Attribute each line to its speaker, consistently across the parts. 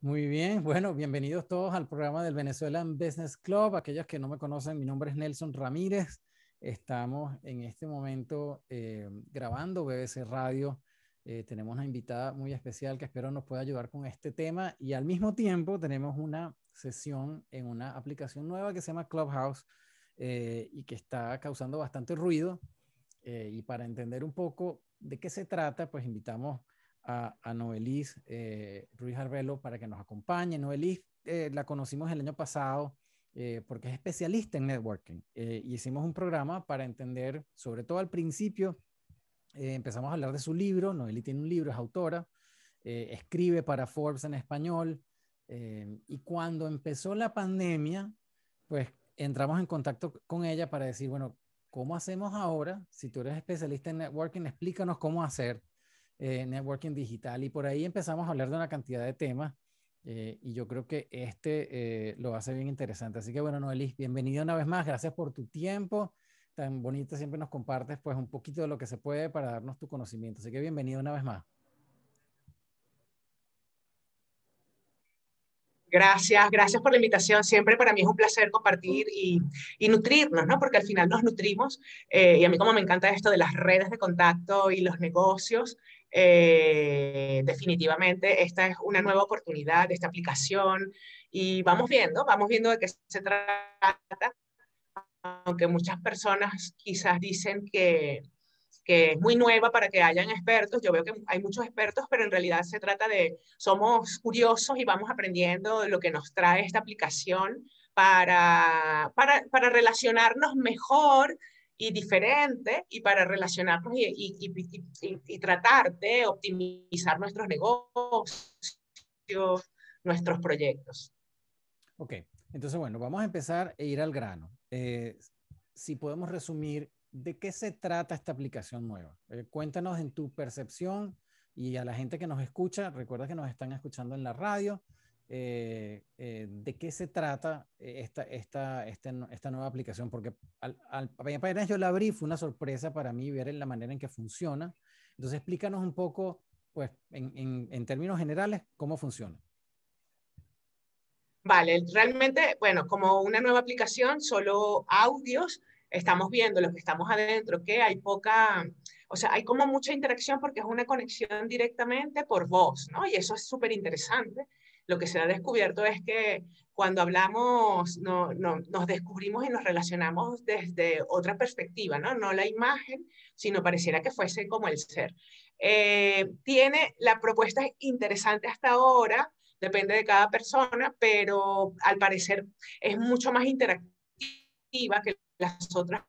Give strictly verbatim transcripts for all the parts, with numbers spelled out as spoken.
Speaker 1: Muy bien, bueno, bienvenidos todos al programa del Venezuelan Business Club. Aquellos que no me conocen, mi nombre es Nelson Ramírez. Estamos en este momento eh, grabando B B C Radio. Eh, tenemos una invitada muy especial que espero nos pueda ayudar con este tema y al mismo tiempo tenemos una sesión en una aplicación nueva que se llama Clubhouse eh, y que está causando bastante ruido. Eh, y para entender un poco de qué se trata, pues invitamos a, a Noelis eh, Ruiz Arbelo para que nos acompañe. Noelis eh, la conocimos el año pasado eh, porque es especialista en networking eh, y hicimos un programa para entender, sobre todo al principio, eh, empezamos a hablar de su libro. Noelis tiene un libro, es autora, eh, escribe para Forbes en español eh, y cuando empezó la pandemia, pues entramos en contacto con ella para decir, bueno, ¿cómo hacemos ahora? Si tú eres especialista en networking, explícanos cómo hacer eh, networking digital. Y por ahí empezamos a hablar de una cantidad de temas eh, y yo creo que este eh, lo hace bien interesante. Así que bueno, Noelis, bienvenido una vez más. Gracias por tu tiempo. Tan bonita, siempre nos compartes pues un poquito de lo que se puede para darnos tu conocimiento. Así que bienvenido una vez más.
Speaker 2: Gracias, gracias por la invitación. Siempre para mí es un placer compartir y, y nutrirnos, ¿no? Porque al final nos nutrimos. Eh, y a mí como me encanta esto de las redes de contacto y los negocios, eh, definitivamente esta es una nueva oportunidad de esta aplicación. Y vamos viendo, vamos viendo de qué se trata, aunque muchas personas quizás dicen que que es muy nueva para que hayan expertos. Yo veo que hay muchos expertos, pero en realidad se trata de, somos curiosos y vamos aprendiendo lo que nos trae esta aplicación para, para, para relacionarnos mejor y diferente y para relacionarnos y, y, y, y, y tratar de optimizar nuestros negocios, nuestros proyectos.
Speaker 1: Ok, entonces bueno, vamos a empezar e ir al grano. Eh, si podemos resumir, ¿de qué se trata esta aplicación nueva? Eh, cuéntanos en tu percepción y a la gente que nos escucha, recuerda que nos están escuchando en la radio, eh, eh, ¿de qué se trata eh, esta, esta, esta, esta nueva aplicación? Porque al, al, apenas yo la abrí, fue una sorpresa para mí ver en la manera en que funciona. Entonces explícanos un poco, pues en, en, en términos generales, cómo funciona.
Speaker 2: Vale, realmente, bueno, como una nueva aplicación, solo audios, estamos viendo los que estamos adentro, que hay poca, o sea, hay como mucha interacción porque es una conexión directamente por voz, ¿no? Y eso es súper interesante. Lo que se ha descubierto es que cuando hablamos no, no, nos descubrimos y nos relacionamos desde otra perspectiva, ¿no? No la imagen, sino pareciera que fuese como el ser. Eh, tiene la propuesta interesante hasta ahora, depende de cada persona, pero al parecer es mucho más interactiva que las otras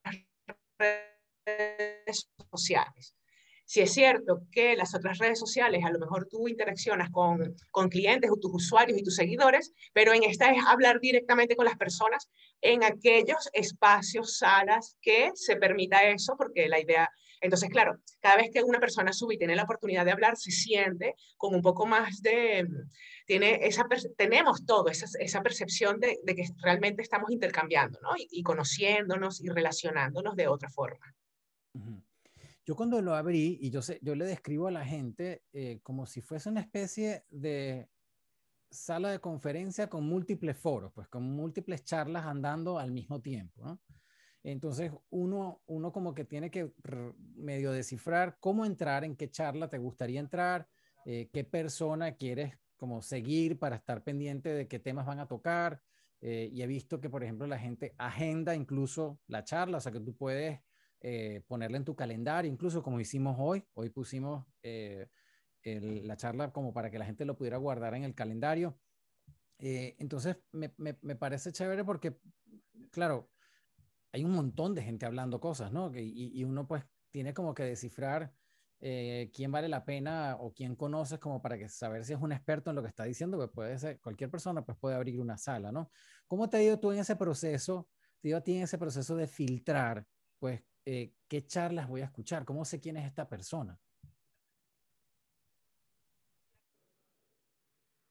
Speaker 2: redes sociales. Si es cierto que las otras redes sociales, a lo mejor tú interaccionas con, con clientes o tus usuarios y tus seguidores, pero en esta es hablar directamente con las personas en aquellos espacios, salas que se permita eso, porque la idea, entonces, claro, cada vez que una persona sube y tiene la oportunidad de hablar, se siente con un poco más de, tiene esa, tenemos todo, esa, esa percepción de, de, que realmente estamos intercambiando, ¿no? Y, y conociéndonos y relacionándonos de otra forma.
Speaker 1: Uh -huh. Yo cuando lo abrí, y yo, sé, yo le describo a la gente eh, como si fuese una especie de sala de conferencia con múltiples foros, pues con múltiples charlas andando al mismo tiempo, ¿no? Entonces uno, uno como que tiene que medio descifrar cómo entrar, en qué charla te gustaría entrar, eh, qué persona quieres como seguir para estar pendiente de qué temas van a tocar. Eh, y he visto que, por ejemplo, la gente agenda incluso la charla, o sea que tú puedes eh, ponerla en tu calendario, incluso como hicimos hoy. Hoy pusimos eh, el, la charla como para que la gente lo pudiera guardar en el calendario. Eh, entonces me, me, me parece chévere porque, claro, hay un montón de gente hablando cosas, ¿no? Y, y uno pues tiene como que descifrar eh, quién vale la pena o quién conoces como para que saber si es un experto en lo que está diciendo, pues puede ser cualquier persona, pues puede abrir una sala, ¿no? ¿Cómo te ha ido tú en ese proceso? Te ido a ti en ese proceso de filtrar, pues, eh, qué charlas voy a escuchar, cómo sé quién es esta persona.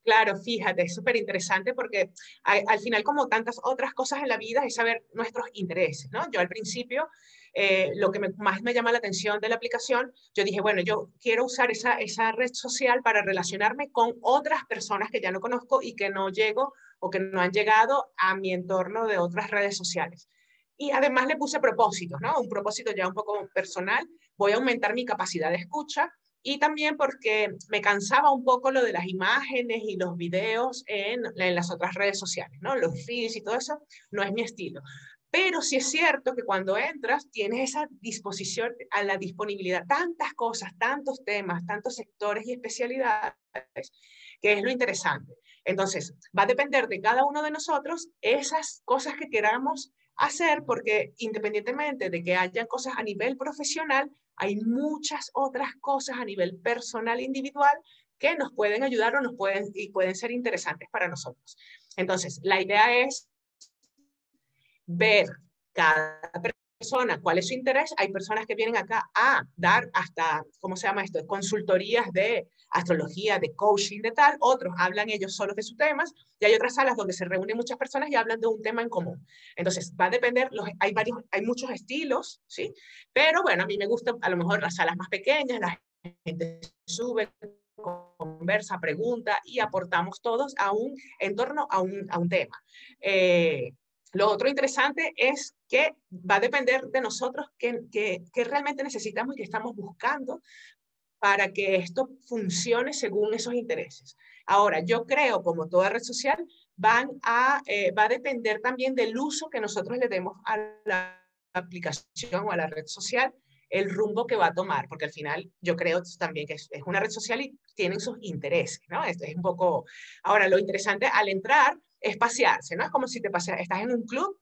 Speaker 2: Claro, fíjate, es súper interesante porque al, al final, como tantas otras cosas en la vida, es saber nuestros intereses, ¿no? Yo al principio, eh, lo que me- más me llama la atención de la aplicación, yo dije, bueno, yo quiero usar esa, esa red social para relacionarme con otras personas que ya no conozco y que no llego o que no han llegado a mi entorno de otras redes sociales. Y además le puse propósitos, ¿no? Un propósito ya un poco personal. Voy a aumentar mi capacidad de escucha y también porque me cansaba un poco lo de las imágenes y los videos en, en las otras redes sociales, ¿no? Los feeds y todo eso no es mi estilo. Pero sí es cierto que cuando entras tienes esa disposición a la disponibilidad, tantas cosas, tantos temas, tantos sectores y especialidades, que es lo interesante. Entonces, va a depender de cada uno de nosotros esas cosas que queramos hacer, porque independientemente de que hayan cosas a nivel profesional, hay muchas otras cosas a nivel personal individual que nos pueden ayudar o nos pueden, y pueden ser interesantes para nosotros. Entonces, la idea es ver cada persona cuál es su interés. Hay personas que vienen acá a dar hasta, ¿cómo se llama esto? Consultorías de astrología, de coaching, de tal. Otros hablan ellos solos de sus temas y hay otras salas donde se reúnen muchas personas y hablan de un tema en común. Entonces, va a depender, los, hay, varios, hay muchos estilos, ¿sí? Pero bueno, a mí me gustan a lo mejor las salas más pequeñas, la gente sube, conversa, pregunta y aportamos todos a un, en torno a un, a un tema. Eh, lo otro interesante es que va a depender de nosotros qué, qué, qué realmente necesitamos y qué estamos buscando para que esto funcione según esos intereses. Ahora, yo creo, como toda red social, van a, eh, va a depender también del uso que nosotros le demos a la aplicación o a la red social, el rumbo que va a tomar, porque al final yo creo también que es, es una red social y tienen sus intereses, ¿no? Esto es un poco... Ahora, lo interesante al entrar es pasearse, ¿no? Es como si te paseas, estás en un club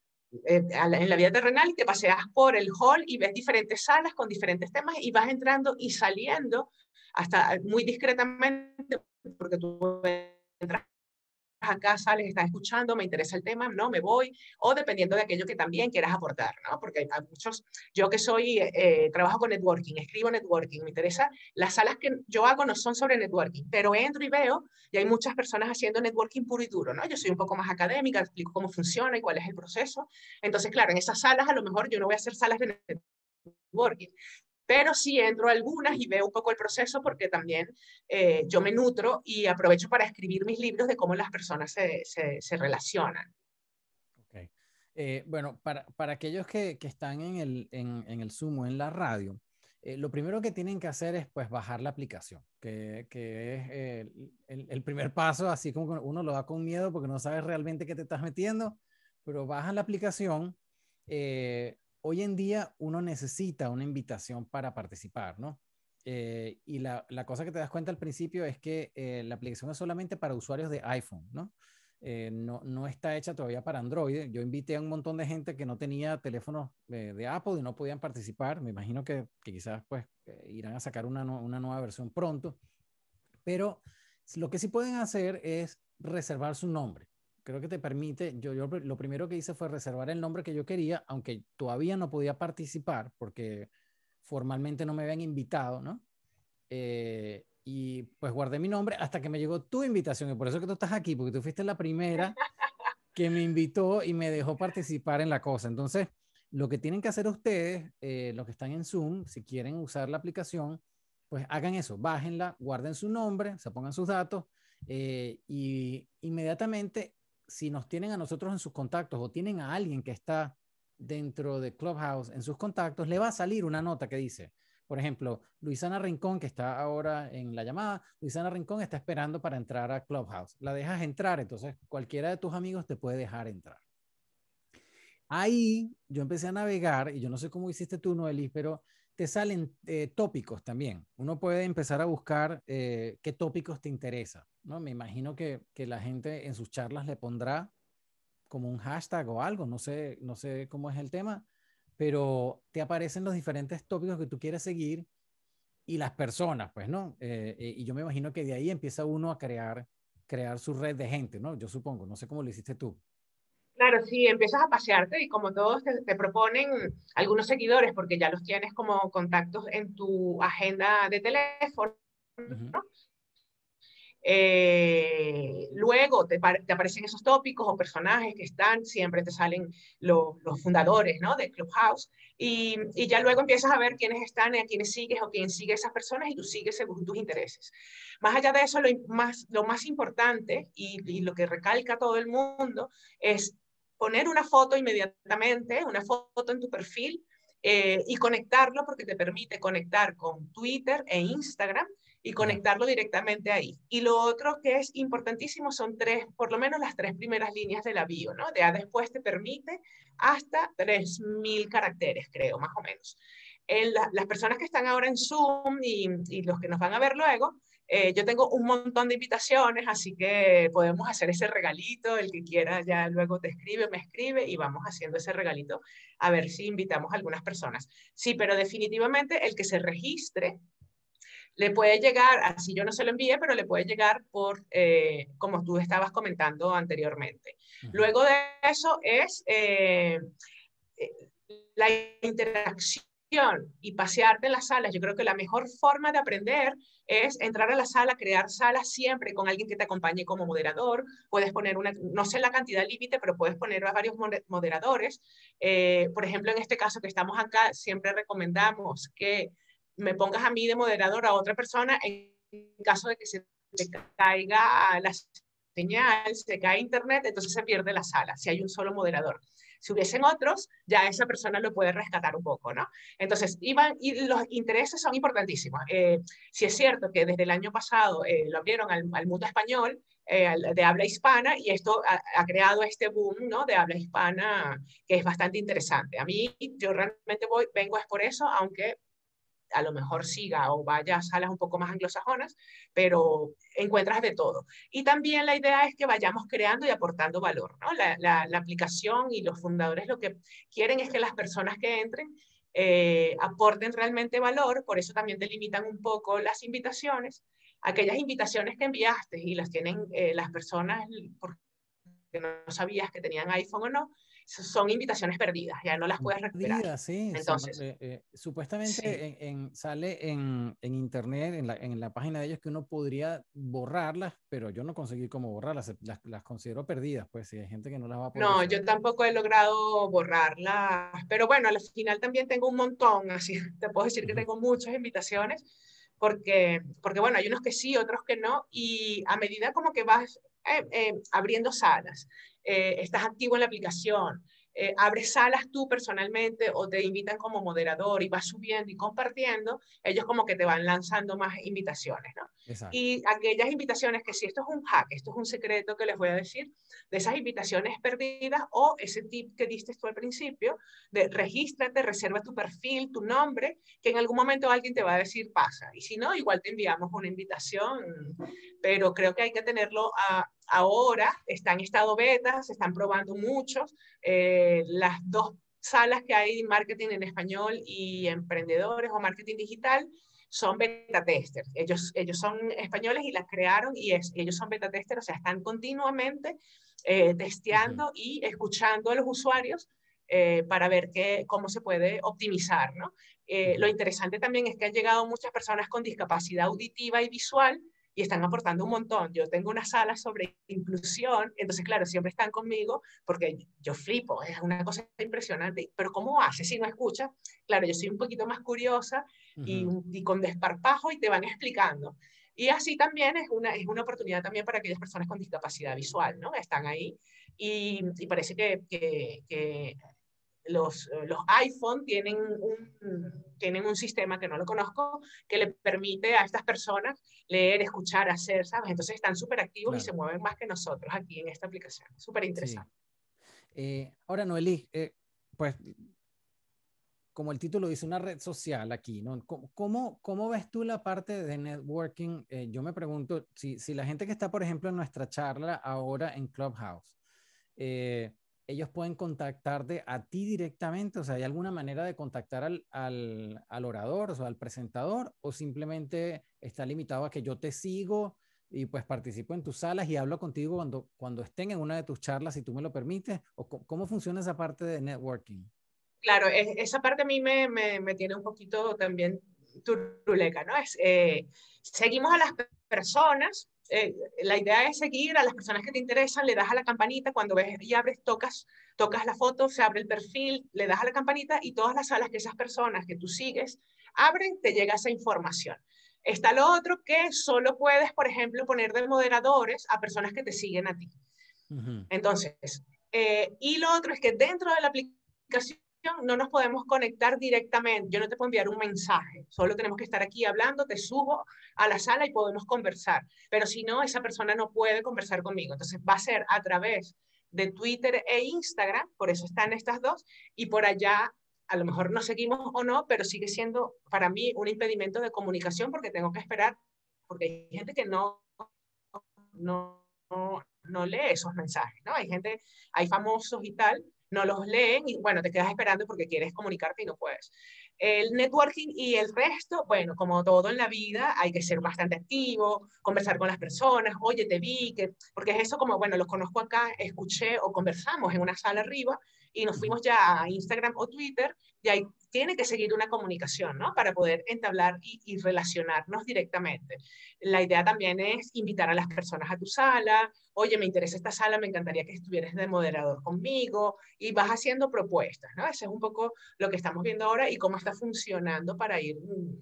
Speaker 2: eh, en la vida terrenal y te paseas por el hall y ves diferentes salas con diferentes temas y vas entrando y saliendo hasta muy discretamente porque tú entras acá, sales, estás escuchando, me interesa el tema, no, me voy, o dependiendo de aquello que también quieras aportar, ¿no? Porque hay, hay muchos, yo que soy, eh, trabajo con networking, escribo networking, me interesa, las salas que yo hago no son sobre networking, pero entro y veo, y hay muchas personas haciendo networking puro y duro, ¿no? Yo soy un poco más académica, explico cómo funciona y cuál es el proceso, entonces, claro, en esas salas a lo mejor yo no voy a hacer salas de networking, pero sí entro a algunas y veo un poco el proceso porque también eh, yo me nutro y aprovecho para escribir mis libros de cómo las personas se, se, se relacionan.
Speaker 1: Okay. Eh, bueno, para, para aquellos que, que están en el, en, en el Zoom o en la radio, eh, lo primero que tienen que hacer es pues bajar la aplicación, que, que es eh, el, el, primer paso, así como uno lo da con miedo porque no sabes realmente qué te estás metiendo, pero bajan la aplicación. Eh, hoy en día uno necesita una invitación para participar, ¿no? Eh, y la, la, cosa que te das cuenta al principio es que eh, la aplicación es solamente para usuarios de iPhone, ¿no? Eh, no, no está hecha todavía para Android. Yo invité a un montón de gente que no tenía teléfonos de, de Apple y no podían participar. Me imagino que, que quizás pues eh, irán a sacar una, una nueva versión pronto. Pero lo que sí pueden hacer es reservar su nombre. Creo que te permite, yo, yo lo primero que hice fue reservar el nombre que yo quería, aunque todavía no podía participar porque formalmente no me habían invitado, ¿no? Eh, y pues guardé mi nombre hasta que me llegó tu invitación. Y por eso que tú estás aquí, porque tú fuiste la primera que me invitó y me dejó participar en la cosa. Entonces, lo que tienen que hacer ustedes, eh, los que están en Zoom, si quieren usar la aplicación, pues hagan eso, bájenla, guarden su nombre, se pongan sus datos eh, y inmediatamente, si nos tienen a nosotros en sus contactos o tienen a alguien que está dentro de Clubhouse en sus contactos, le va a salir una nota que dice, por ejemplo, Luisana Rincón, que está ahora en la llamada, Luisana Rincón está esperando para entrar a Clubhouse. La dejas entrar, entonces cualquiera de tus amigos te puede dejar entrar. Ahí yo empecé a navegar, y yo no sé cómo hiciste tú, Noelis, pero te salen eh, tópicos también. Uno puede empezar a buscar eh, qué tópicos te interesa, ¿no? Me imagino que, que la gente en sus charlas le pondrá como un hashtag o algo, no sé, no sé cómo es el tema, pero te aparecen los diferentes tópicos que tú quieres seguir y las personas, pues, ¿no? Eh, eh, y yo me imagino que de ahí empieza uno a crear, crear su red de gente, ¿no? Yo supongo, no sé cómo lo hiciste tú.
Speaker 2: Claro, sí, empiezas a pasearte y como todos te, te proponen algunos seguidores porque ya los tienes como contactos en tu agenda de teléfono,
Speaker 1: Uh -huh.
Speaker 2: Eh, luego te, te, aparecen esos tópicos o personajes que están, siempre te salen lo, los fundadores, ¿no?, de Clubhouse, y, y, ya luego empiezas a ver quiénes están, a quiénes sigues o quién sigue esas personas y tú sigues según tus intereses. Más allá de eso, lo más, lo más importante y, y lo que recalca todo el mundo es poner una foto inmediatamente, una foto en tu perfil, eh, y conectarlo, porque te permite conectar con Twitter e Instagram y conectarlo directamente ahí. Y lo otro que es importantísimo son tres, por lo menos las tres primeras líneas de la bio, ¿no? Ya después te permite hasta tres mil caracteres, creo, más o menos. En la, las personas que están ahora en Zoom y, y los que nos van a ver luego, eh, yo tengo un montón de invitaciones, así que podemos hacer ese regalito, el que quiera ya luego te escribe, me escribe y vamos haciendo ese regalito a ver si invitamos a algunas personas. Sí, pero definitivamente el que se registre le puede llegar, así yo no se lo envíe, pero le puede llegar por, eh, como tú estabas comentando anteriormente. Uh-huh. Luego de eso es eh, la interacción y pasearte en las salas. Yo creo que la mejor forma de aprender es entrar a la sala, crear salas siempre con alguien que te acompañe como moderador. Puedes poner una, no sé la cantidad límite, pero puedes poner a varios moderadores. Eh, por ejemplo, en este caso que estamos acá, siempre recomendamos que me pongas a mí de moderador a otra persona en caso de que se te caiga la señal, se cae internet, entonces se pierde la sala, si hay un solo moderador. Si hubiesen otros, ya esa persona lo puede rescatar un poco, ¿no? Entonces, iban, y los intereses son importantísimos. Eh, si es cierto que desde el año pasado eh, lo abrieron al, al mundo español, eh, de habla hispana, y esto ha, ha creado este boom, ¿no?, de habla hispana, que es bastante interesante. A mí, yo realmente voy, vengo es por eso, aunque a lo mejor siga o vaya a salas un poco más anglosajonas, pero encuentras de todo. Y también la idea es que vayamos creando y aportando valor, ¿no? La, la, la aplicación y los fundadores lo que quieren es que las personas que entren eh, aporten realmente valor, por eso también delimitan un poco las invitaciones. Aquellas invitaciones que enviaste y las tienen eh, las personas porque no sabías que tenían iPhone o no, son invitaciones perdidas, ya no las puedes recuperar.
Speaker 1: Perdidas, sí.
Speaker 2: Entonces,
Speaker 1: sí, eh, eh, supuestamente
Speaker 2: sí.
Speaker 1: en, en, sale en, en internet, en la, en la página de ellos, que uno podría borrarlas, pero yo no conseguí cómo borrarlas, las, las considero perdidas, pues si hay gente que no las va a poder
Speaker 2: No,
Speaker 1: usar.
Speaker 2: yo tampoco he logrado borrarlas, pero bueno, al final también tengo un montón, así te puedo decir que tengo muchas invitaciones, porque, porque bueno, hay unos que sí, otros que no, y a medida como que vas eh, eh, abriendo salas, eh, estás activo en la aplicación, eh, abres salas tú personalmente o te invitan como moderador y vas subiendo y compartiendo, ellos como que te van lanzando más invitaciones, ¿no?
Speaker 1: Exacto.
Speaker 2: Y aquellas invitaciones que si esto es un hack, esto es un secreto que les voy a decir, de esas invitaciones perdidas o ese tip que diste tú al principio, de regístrate, reserva tu perfil, tu nombre, que en algún momento alguien te va a decir pasa. Y si no, igual te enviamos una invitación, pero creo que hay que tenerlo a, ahora, está en estado beta, se están probando muchos, eh, las dos salas que hay de marketing en español y emprendedores o marketing digital son beta testers. Ellos, ellos son españoles y las crearon y es, ellos son beta testers, o sea, están continuamente eh, testeando uh-huh. y escuchando a los usuarios eh, para ver qué, cómo se puede optimizar, ¿no? Eh, uh-huh. Lo interesante también es que han llegado muchas personas con discapacidad auditiva y visual y están aportando un montón. Yo tengo una sala sobre inclusión, entonces, claro, siempre están conmigo porque yo flipo, es una cosa impresionante. Pero ¿cómo hace si no escucha? Claro, yo soy un poquito más curiosa uh-huh. y, y con desparpajo y te van explicando. Y así también es una, es una oportunidad también para aquellas personas con discapacidad visual, ¿no? Están ahí y, y parece que, que, que los, los iPhone tienen un, tienen un sistema que no lo conozco, que le permite a estas personas leer, escuchar, hacer, ¿sabes? Entonces están súper activos claro. y se mueven más que nosotros aquí en esta aplicación. Súper interesante.
Speaker 1: Sí. Eh, ahora, Noelí, eh, pues como el título dice, una red social aquí, ¿no? ¿Cómo, cómo ves tú la parte de networking? Eh, yo me pregunto, si, si la gente que está, por ejemplo, en nuestra charla ahora en Clubhouse, eh, ellos pueden contactarte a ti directamente, o sea, ¿hay alguna manera de contactar al, al, al orador, o sea, al presentador, o simplemente está limitado a que yo te sigo y pues participo en tus salas y hablo contigo cuando, cuando estén en una de tus charlas, si tú me lo permites? ¿O cómo funciona esa parte de networking?
Speaker 2: Claro, es, esa parte a mí me, me, me tiene un poquito también turuleca, ¿no? Es, eh, seguimos a las personas, eh, la idea es seguir a las personas que te interesan, le das a la campanita, cuando ves y abres, tocas, tocas la foto, se abre el perfil, le das a la campanita y todas las salas que esas personas que tú sigues abren, te llega esa información. Está lo otro que solo puedes, por ejemplo, poner de moderadores a personas que te siguen a ti.
Speaker 1: Uh-huh.
Speaker 2: Entonces, eh, y lo otro es que dentro de la aplicación no nos podemos conectar directamente. Yo no te puedo enviar un mensaje, solo tenemos que estar aquí hablando, te subo a la sala y podemos conversar. Pero si no, esa persona no puede conversar conmigo. Entonces va a ser a través de Twitter e Instagram, por eso están estas dos, y por allá a lo mejor nos seguimos o no, pero sigue siendo para mí un impedimento de comunicación porque tengo que esperar, porque hay gente que no, no, no, no lee esos mensajes, ¿no? Hay gente, hay famosos y tal, no los leen y bueno, te quedas esperando porque quieres comunicarte y no puedes. El networking y el resto, bueno, como todo en la vida, hay que ser bastante activo, conversar con las personas, oye, te vi, que, porque es eso como, bueno, los conozco acá, escuché o conversamos en una sala arriba y nos fuimos ya a Instagram o Twitter y ahí tiene que seguir una comunicación, ¿no? Para poder entablar y, y relacionarnos directamente. La idea también es invitar a las personas a tu sala, oye, me interesa esta sala, me encantaría que estuvieras de moderador conmigo, y vas haciendo propuestas, ¿no? Ese es un poco lo que estamos viendo ahora y cómo está funcionando para ir,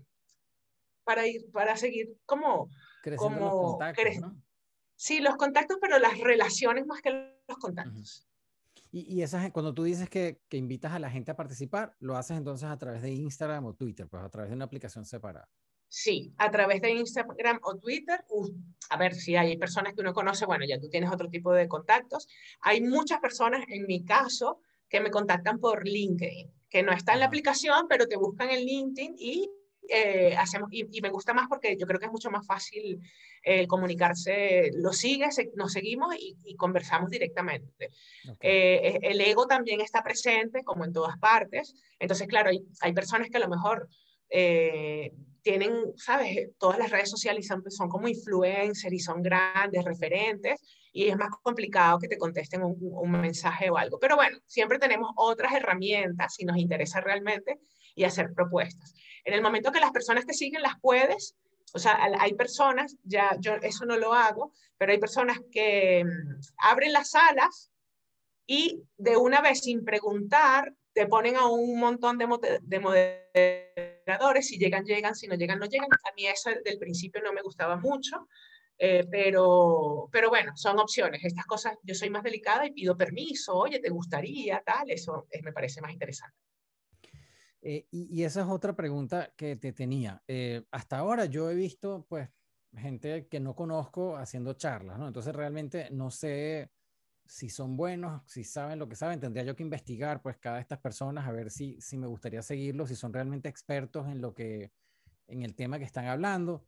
Speaker 2: para ir, para seguir como,
Speaker 1: Creciendo los
Speaker 2: como,
Speaker 1: contactos, ¿no?
Speaker 2: sí, los contactos, pero las relaciones más que los
Speaker 1: Uh-huh.
Speaker 2: contactos.
Speaker 1: Y, y esas, cuando tú dices que, que invitas a la gente a participar, lo haces entonces a través de Instagram o Twitter, pues a través de una aplicación separada.
Speaker 2: Sí, a través de Instagram o Twitter. Uh, a ver, si hay personas que uno conoce, bueno, ya tú tienes otro tipo de contactos. Hay muchas personas, en mi caso, que me contactan por LinkedIn, que no está en la
Speaker 1: Ajá.
Speaker 2: aplicación, pero te buscan en LinkedIn y eh, hacemos, y, y, me gusta más porque yo creo que es mucho más fácil eh, comunicarse. Lo sigues, nos seguimos y, y conversamos directamente.
Speaker 1: Okay.
Speaker 2: Eh, el ego también está presente, como en todas partes. Entonces, claro, hay, hay personas que a lo mejor... Eh, tienen, ¿sabes? Todas las redes sociales son, son como influencers y son grandes referentes y es más complicado que te contesten un, un mensaje o algo. Pero bueno, siempre tenemos otras herramientas si nos interesa realmente y hacer propuestas. En el momento que las personas te siguen, las puedes, o sea, hay personas, ya yo eso no lo hago, pero hay personas que um, abren las salas y de una vez sin preguntar te ponen a un montón de, de moderadores, si llegan, llegan, si no llegan, no llegan. A mí eso del principio no me gustaba mucho, eh, pero, pero bueno, son opciones. Estas cosas, yo soy más delicada y pido permiso, oye, ¿te gustaría? Tal, eso es, me parece más interesante.
Speaker 1: Eh, y, y esa es otra pregunta que te tenía. Eh, hasta ahora yo he visto, pues, gente que no conozco haciendo charlas, ¿no? Entonces realmente no sé si son buenos, si saben lo que saben. Tendría yo que investigar, pues, cada de estas personas a ver si, si me gustaría seguirlos, si son realmente expertos en lo que, en el tema que están hablando.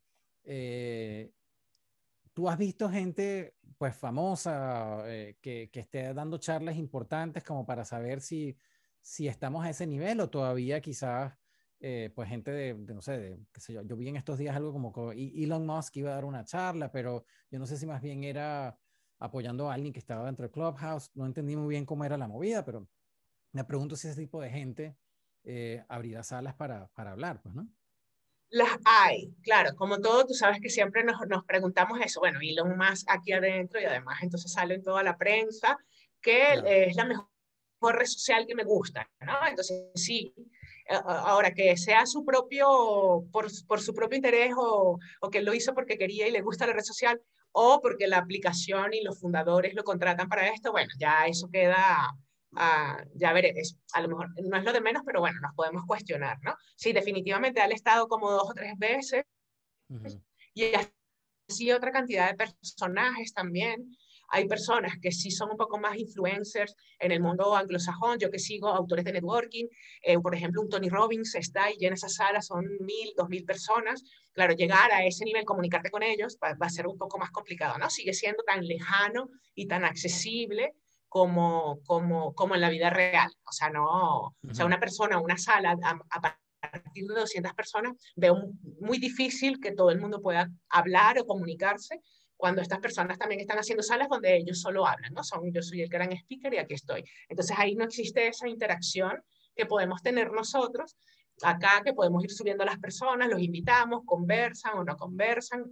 Speaker 1: Eh, ¿Tú has visto gente, pues, famosa eh, que, que esté dando charlas importantes como para saber si, si estamos a ese nivel o todavía quizás, eh, pues, gente de, de, no sé, de, qué sé yo, yo vi en estos días algo como que Elon Musk iba a dar una charla, pero yo no sé si más bien era apoyando a alguien que estaba dentro de Clubhouse, no entendí muy bien cómo era la movida, pero me pregunto si ese tipo de gente eh, abrirá salas para, para hablar, pues, ¿no?
Speaker 2: Las hay, claro, como todo, tú sabes que siempre nos, nos preguntamos eso, bueno, Elon Musk aquí adentro y además entonces sale en toda la prensa que
Speaker 1: Claro.
Speaker 2: eh, es la mejor red social que me gusta, ¿no? Entonces sí, ahora que sea su propio, por, por su propio interés o, o que lo hizo porque quería y le gusta la red social o porque la aplicación y los fundadores lo contratan para esto, bueno, ya eso queda Uh, ya veré, es, a lo mejor no es lo de menos, pero bueno, nos podemos cuestionar, ¿no? Sí, definitivamente al estado como dos o tres veces
Speaker 1: Uh-huh.
Speaker 2: y así otra cantidad de personajes también. Hay personas que sí son un poco más influencers en el mundo anglosajón, yo que sigo autores de networking, eh, por ejemplo, un Tony Robbins está y en esa sala son mil, dos mil personas. Claro, llegar a ese nivel, comunicarte con ellos, va, va a ser un poco más complicado, ¿no? Sigue siendo tan lejano y tan accesible como, como, como en la vida real. O sea, no, o sea,
Speaker 1: Uh-huh.
Speaker 2: una persona, una sala, a, a partir de doscientas personas, veo muy difícil que todo el mundo pueda hablar o comunicarse cuando estas personas también están haciendo salas donde ellos solo hablan, ¿no? Son, yo soy el gran speaker y aquí estoy. Entonces ahí no existe esa interacción que podemos tener nosotros acá, que podemos ir subiendo a las personas, los invitamos, conversan o no conversan.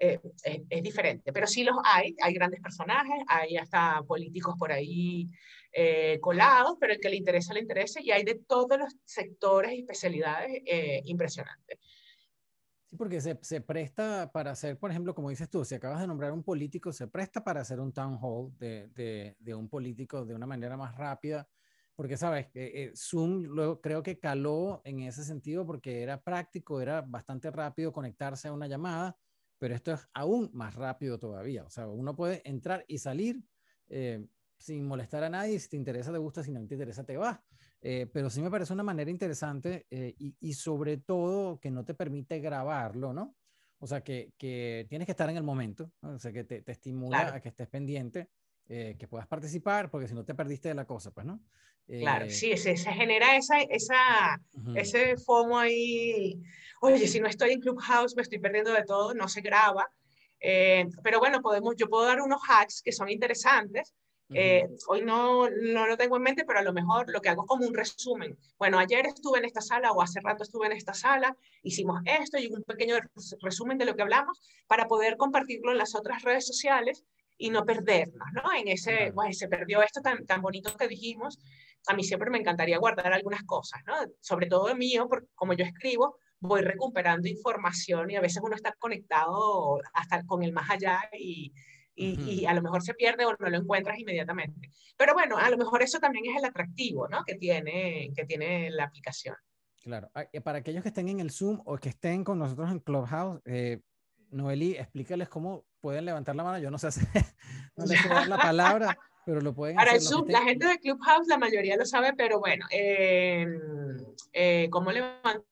Speaker 2: eh, es, es diferente. Pero sí los hay, hay grandes personajes, hay hasta políticos por ahí eh, colados, pero el que le interesa, le interesa, y hay de todos los sectores y especialidades eh, impresionantes.
Speaker 1: Sí, porque se, se presta para hacer, por ejemplo, como dices tú, si acabas de nombrar un político, se presta para hacer un town hall de, de, de un político de una manera más rápida, porque, sabes, eh, eh, Zoom luego creo que caló en ese sentido porque era práctico, era bastante rápido conectarse a una llamada, pero esto es aún más rápido todavía. O sea, uno puede entrar y salir eh, sin molestar a nadie. Si te interesa, te gusta; si no te interesa, te vas. Eh, pero sí me parece una manera interesante eh, y, y sobre todo que no te permite grabarlo, ¿no? O sea, que, que tienes que estar en el momento, ¿no? O sea, que te, te estimula
Speaker 2: Claro,
Speaker 1: a que estés pendiente, eh, que puedas participar, porque si no te perdiste de la cosa, pues, ¿no?
Speaker 2: claro,
Speaker 1: Eh,
Speaker 2: sí, se, se genera esa, esa,
Speaker 1: ujú,
Speaker 2: ese FOMO ahí. Oye, si no estoy en Clubhouse, me estoy perdiendo de todo, no se graba. Eh, pero bueno, podemos, yo puedo dar unos hacks que son interesantes.
Speaker 1: ujú,
Speaker 2: Eh, hoy no, no lo tengo en mente, pero a lo mejor lo que hago es como un resumen. Bueno, ayer estuve en esta sala o hace rato estuve en esta sala, hicimos esto y un pequeño resumen de lo que hablamos para poder compartirlo en las otras redes sociales y no perdernos, ¿no? En ese,
Speaker 1: claro.
Speaker 2: bueno, se perdió esto tan, tan bonito que dijimos. A mí siempre me encantaría guardar algunas cosas, ¿no? Sobre todo el mío, porque como yo escribo, voy recuperando información y a veces uno está conectado hasta con el más allá y, y,
Speaker 1: Ujú,
Speaker 2: y, a lo mejor se pierde o no lo encuentras inmediatamente. Pero bueno, a lo mejor eso también es el atractivo, ¿no? Que tiene, que tiene la aplicación.
Speaker 1: claro. Ah, eh, Para aquellos que estén en el Zoom o que estén con nosotros en Clubhouse, eh, Noeli, explícales cómo pueden levantar la mano. Yo no sé hacer, no les sé dar la palabra, pero lo pueden
Speaker 2: Para el
Speaker 1: hacer los que
Speaker 2: Zoom, la
Speaker 1: estén.
Speaker 2: gente de Clubhouse, la mayoría lo sabe, pero bueno, eh, eh, ¿cómo levantan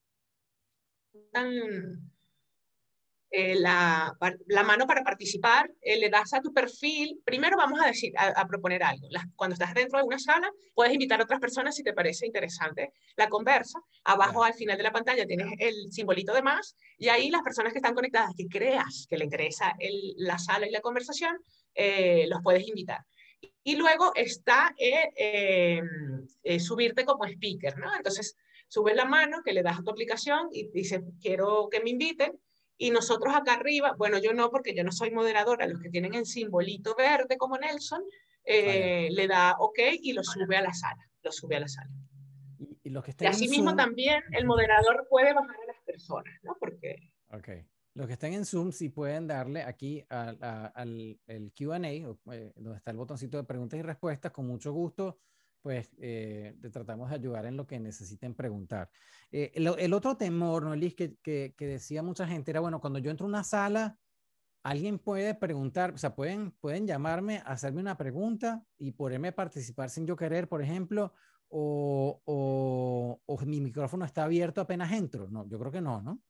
Speaker 2: eh, la, la, mano para participar? Eh, le das a tu perfil. Primero vamos a decir, a, a proponer algo. La, cuando estás dentro de una sala, puedes invitar a otras personas si te parece interesante la conversa. Abajo
Speaker 1: Ya.
Speaker 2: al final de la pantalla tienes el simbolito de más y ahí las personas que están conectadas, que creas que le interesa el, la sala y la conversación, eh, los puedes invitar. Y luego está eh, eh, eh, subirte como speaker, ¿no? Entonces, subes la mano que le das a tu aplicación y dices, quiero que me inviten. Y nosotros acá arriba, bueno, yo no, porque yo no soy moderadora, los que tienen el simbolito verde como Nelson,
Speaker 1: Ah, ya.
Speaker 2: eh, le da OK y lo sube a la sala, lo sube a la sala.
Speaker 1: Y, y los que
Speaker 2: Y
Speaker 1: estén en
Speaker 2: asimismo
Speaker 1: Zoom,
Speaker 2: también el
Speaker 1: ujú,
Speaker 2: moderador puede bajar a las personas, ¿no? Porque...
Speaker 1: ok. Los que estén en Zoom, sí pueden darle aquí al, a- al el Q and A, o, eh, donde está el botoncito de preguntas y respuestas. Con mucho gusto, pues eh, te tratamos de ayudar en lo que necesiten preguntar. Eh, el, el otro temor, ¿no, Liz? Que, que, que decía mucha gente era, bueno, cuando yo entro a una sala, alguien puede preguntar, o sea, pueden, pueden llamarme, hacerme una pregunta y poderme participar sin yo querer, por ejemplo, o, o, o mi micrófono está abierto apenas entro. No, yo creo que no, ¿no?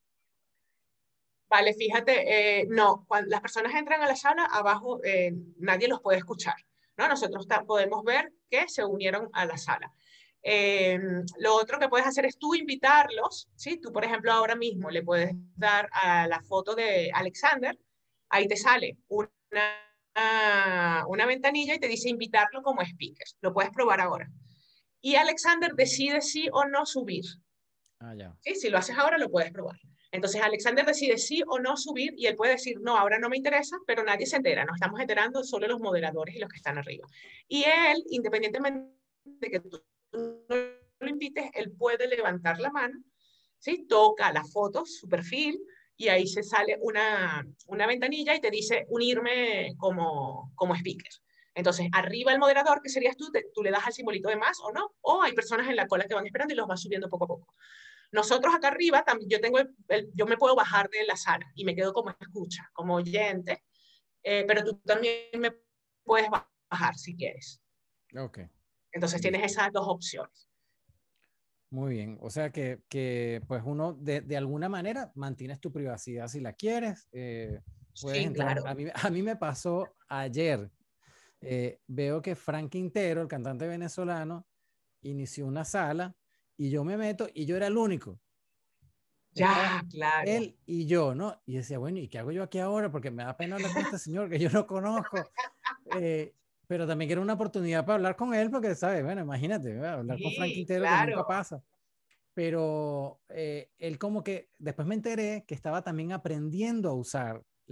Speaker 2: Vale, fíjate, eh, no, cuando las personas entran a la sala, abajo eh, nadie los puede escuchar, ¿no? Nosotros podemos ver que se unieron a la sala. Eh, lo otro que puedes hacer es tú invitarlos, ¿sí? Tú, por ejemplo, ahora mismo le puedes dar a la foto de Alexander, ahí te sale una, una ventanilla y te dice invitarlo como speaker. Lo puedes probar ahora. Y Alexander decide sí o no subir.
Speaker 1: Ah, ya.
Speaker 2: ¿Sí? Si lo haces ahora, lo puedes probar. Entonces Alexander decide sí o no subir y él puede decir, no, ahora no me interesa, pero nadie se entera, nos estamos enterando solo los moderadores y los que están arriba. Y él, independientemente de que tú no lo invites, él puede levantar la mano, ¿sí? Toca la foto, su perfil, y ahí se sale una, una ventanilla y te dice unirme como, como speaker. Entonces, arriba el moderador, que serías tú, te, tú le das al simbolito de más o no, o hay personas en la cola que van esperando y los vas subiendo poco a poco. Nosotros acá arriba, también, yo, tengo el, el, yo me puedo bajar de la sala y me quedo como escucha, como oyente, eh, pero tú también me puedes bajar si quieres.
Speaker 1: Ok,
Speaker 2: Entonces tienes
Speaker 1: listo.
Speaker 2: esas dos opciones.
Speaker 1: Muy bien. O sea que, que pues uno de, de alguna manera mantienes tu privacidad si la quieres. Eh, puedes
Speaker 2: Sí,
Speaker 1: entrar.
Speaker 2: claro.
Speaker 1: A mí, a mí me pasó ayer. Eh, veo que Frank Quintero, el cantante venezolano, inició una sala y yo me meto y yo era el único. Estaba
Speaker 2: Ya, claro.
Speaker 1: él y yo, ¿no? Y decía, bueno, ¿y qué hago yo aquí ahora? Porque me da pena hablar con este señor que yo no conozco. Eh, pero también quiero una oportunidad para hablar con él porque, ¿sabes? Bueno, imagínate, ¿verdad? Hablar con Frank
Speaker 2: Sí,
Speaker 1: Quintero que nunca
Speaker 2: claro.
Speaker 1: pasa. Pero eh, él como que, después me enteré que estaba también aprendiendo a usar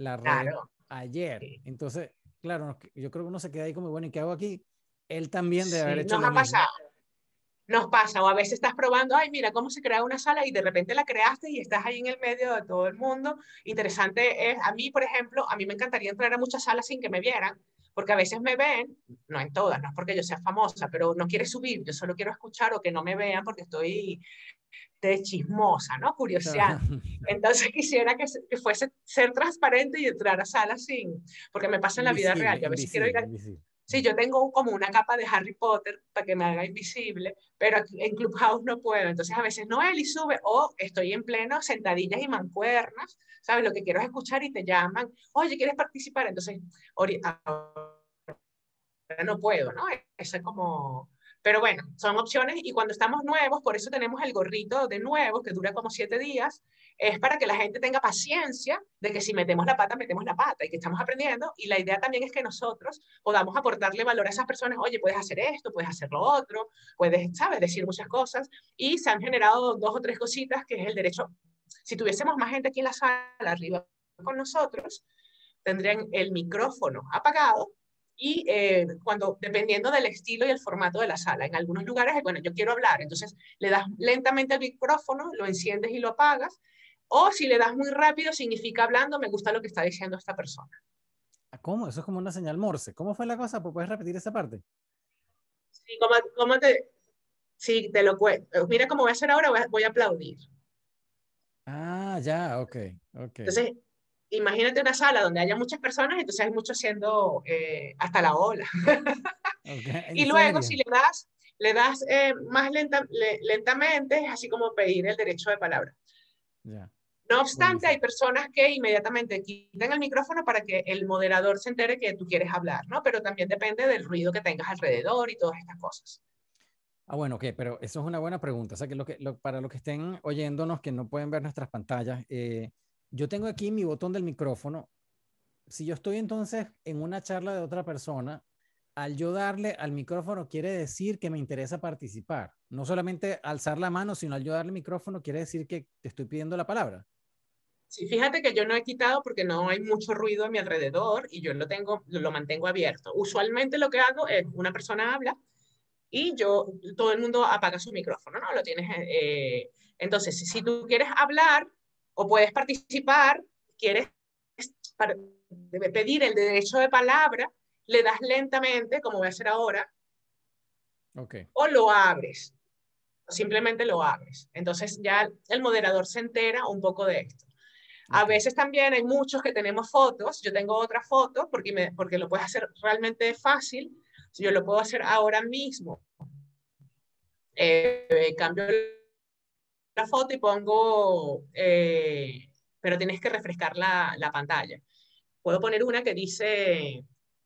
Speaker 1: la red
Speaker 2: Claro.
Speaker 1: ayer.
Speaker 2: Sí.
Speaker 1: Entonces, claro, yo creo que uno se queda ahí como, bueno, ¿y qué hago aquí? Él también debe haber
Speaker 2: Sí,
Speaker 1: hecho
Speaker 2: nos
Speaker 1: lo
Speaker 2: ha
Speaker 1: mismo.
Speaker 2: pasado. Nos pasa, o a veces estás probando, ay, mira cómo se crea una sala y de repente la creaste y estás ahí en el medio de todo el mundo. Interesante es, a mí, por ejemplo, a mí me encantaría entrar a muchas salas sin que me vieran, porque a veces me ven, no en todas, no es porque yo sea famosa, pero no quiere subir, yo solo quiero escuchar o que no me vean porque estoy de chismosa, ¿no?
Speaker 1: Claro.
Speaker 2: Curioseando. Entonces quisiera que, que fuese ser transparente y entrar a salas sin, porque me pasa en la vida real,
Speaker 1: Invisible,
Speaker 2: yo a veces quiero ir
Speaker 1: invisible,
Speaker 2: a,
Speaker 1: invisible.
Speaker 2: sí, yo tengo un- como una capa de Harry Potter para que me haga invisible, pero aquí en Clubhouse no puedo. Entonces a veces no, él y sube, o estoy en pleno sentadillas y mancuernas, ¿sabes? Lo que quiero es escuchar y te llaman, oye, ¿quieres participar? Entonces, ahorita no puedo, ¿no? Eso es como... Pero bueno, son opciones y cuando estamos nuevos, por eso tenemos el gorrito de nuevo, que dura como siete días, es para que la gente tenga paciencia de que si metemos la pata, metemos la pata y que estamos aprendiendo. Y la idea también es que nosotros podamos aportarle valor a esas personas. Oye, puedes hacer esto, puedes hacer lo otro, puedes, ¿sabes?, decir muchas cosas. Y se han generado dos o tres cositas, que es el derecho. Si tuviésemos más gente aquí en la sala, arriba con nosotros, tendrían el micrófono apagado y eh, cuando, dependiendo del estilo y el formato de la sala, en algunos lugares, bueno, yo quiero hablar, entonces le das lentamente al micrófono, lo enciendes y lo apagas, o si le das muy rápido, significa hablando, me gusta lo que está diciendo esta persona.
Speaker 1: ¿Cómo? Eso es como una señal Morse. ¿Cómo fue la cosa? ¿Puedes repetir esa parte?
Speaker 2: Sí, ¿cómo, cómo te, sí, te lo cuento. Mira cómo voy a hacer ahora, voy a, voy a aplaudir.
Speaker 1: Ah, ya, ok, ok.
Speaker 2: Entonces, imagínate una sala donde haya muchas personas, entonces hay mucho haciendo eh, hasta la ola.
Speaker 1: Ok,
Speaker 2: Y
Speaker 1: ¿en
Speaker 2: luego, si
Speaker 1: serio?
Speaker 2: le das, le das eh, más lenta, le, lentamente, es así como pedir el derecho de palabra.
Speaker 1: Ya,
Speaker 2: No obstante,
Speaker 1: buenísimo.
Speaker 2: hay personas que inmediatamente quitan el micrófono para que el moderador se entere que tú quieres hablar, ¿no? Pero también depende del ruido que tengas alrededor y todas estas cosas.
Speaker 1: Ah, bueno, ok, pero eso es una buena pregunta. O sea, que, lo que lo- para los que estén oyéndonos, que no pueden ver nuestras pantallas, eh, yo tengo aquí mi botón del micrófono. Si yo estoy entonces en una charla de otra persona, al yo darle al micrófono quiere decir que me interesa participar. No solamente alzar la mano, sino al yo darle el micrófono quiere decir que te estoy pidiendo la palabra.
Speaker 2: Sí, fíjate que yo no he quitado porque no hay mucho ruido a mi alrededor y yo lo tengo, lo mantengo abierto. Usualmente lo que hago es una persona habla y yo, todo el mundo apaga su micrófono, ¿no? Lo tienes, eh, entonces, si, si tú quieres hablar o puedes participar, quieres para, pedir el derecho de palabra, le das lentamente, como voy a hacer ahora,
Speaker 1: Ok,
Speaker 2: o lo abres, o simplemente lo abres. Entonces ya el moderador se entera un poco de esto. A
Speaker 1: ok.
Speaker 2: veces también hay muchos que tenemos fotos, yo tengo otra foto porque, me, porque lo puedes hacer realmente fácil, yo lo puedo hacer ahora mismo. Eh, cambio la foto y pongo, eh, pero tienes que refrescar la, la pantalla. Puedo poner una que dice,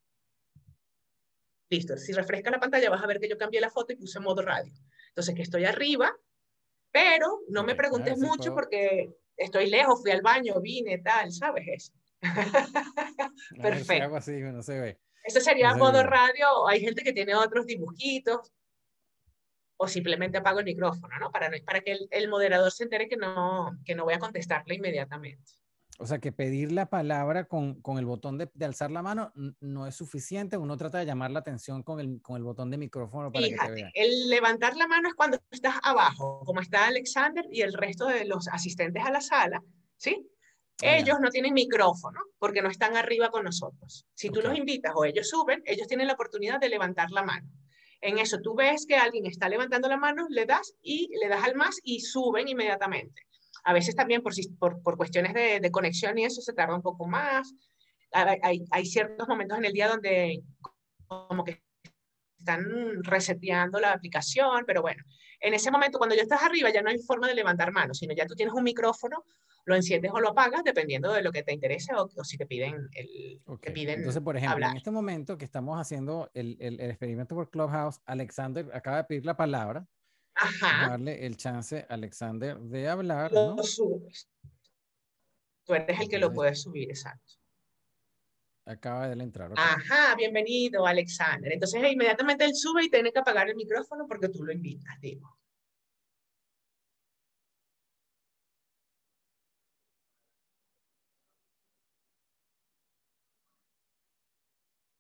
Speaker 2: listo, si refresca la pantalla vas a ver que yo cambié la foto y puse modo radio. Entonces que estoy arriba, pero no
Speaker 1: Ok,
Speaker 2: me
Speaker 1: a ver
Speaker 2: preguntes
Speaker 1: si
Speaker 2: mucho
Speaker 1: puedo,
Speaker 2: porque estoy lejos, fui al baño, vine, tal, ¿sabes eso?
Speaker 1: a ver si
Speaker 2: Perfecto.
Speaker 1: hago así, no se ve,
Speaker 2: Ese
Speaker 1: no
Speaker 2: sería
Speaker 1: se ve
Speaker 2: modo
Speaker 1: bien.
Speaker 2: radio, hay gente que tiene otros dibujitos, o simplemente apago el micrófono, ¿no? Para, no, para que el, el, moderador se entere que no, que no voy a contestarle inmediatamente.
Speaker 1: O sea, que pedir la palabra con, con el botón de, de alzar la mano no es suficiente. Uno trata de llamar la atención con el, con el botón de micrófono para que te
Speaker 2: Fíjate,
Speaker 1: vean.
Speaker 2: el levantar la mano es cuando estás abajo, como está Alexander y el resto de los asistentes a la sala, ¿sí?
Speaker 1: Ah,
Speaker 2: Ellos
Speaker 1: ya.
Speaker 2: no tienen micrófono porque no están arriba con nosotros. Si tú
Speaker 1: Ok,
Speaker 2: los invitas o ellos suben, ellos tienen la oportunidad de levantar la mano. En eso tú ves que alguien está levantando la mano, le das y le das al más y suben inmediatamente. A veces también por, por, por cuestiones de, de, conexión y eso se tarda un poco más. Hay, hay, hay ciertos momentos en el día donde como que están reseteando la aplicación, pero bueno, en ese momento cuando ya estás arriba ya no hay forma de levantar manos, sino ya tú tienes un micrófono, lo enciendes o lo apagas dependiendo de lo que te interese o, o si te piden, el,
Speaker 1: ok.
Speaker 2: te piden
Speaker 1: Entonces, por ejemplo,
Speaker 2: hablar.
Speaker 1: en este momento que estamos haciendo el, el, el experimento por Clubhouse, Alexander acaba de pedir la palabra. Vamos a
Speaker 2: Ajá,
Speaker 1: darle el chance a Alexander de hablar,
Speaker 2: lo
Speaker 1: ¿no?
Speaker 2: subes. Tú eres el que lo
Speaker 1: Entonces,
Speaker 2: puedes subir, exacto.
Speaker 1: acaba de entrar, ok.
Speaker 2: Ajá, bienvenido, Alexander. Entonces inmediatamente él sube y tiene que apagar el micrófono porque tú lo invitas, digo.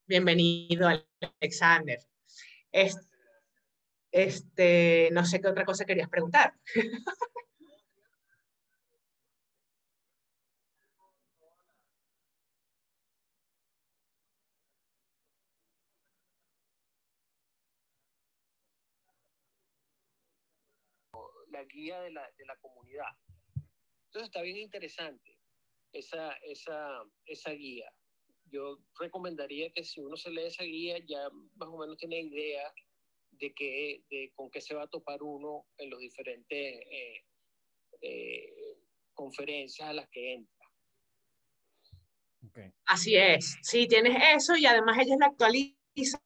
Speaker 2: Bienvenido, Alexander. Es- Este, no sé qué otra cosa querías preguntar.
Speaker 3: La guía de la, de la comunidad. Entonces está bien interesante esa, esa, esa guía. Yo recomendaría que si uno se lee esa guía ya más o menos tiene idea de, qué, de con qué se va a topar uno en los diferentes eh, eh, conferencias a las que entra.
Speaker 2: Okay. Así es, sí, tienes eso y además ellos la actualizan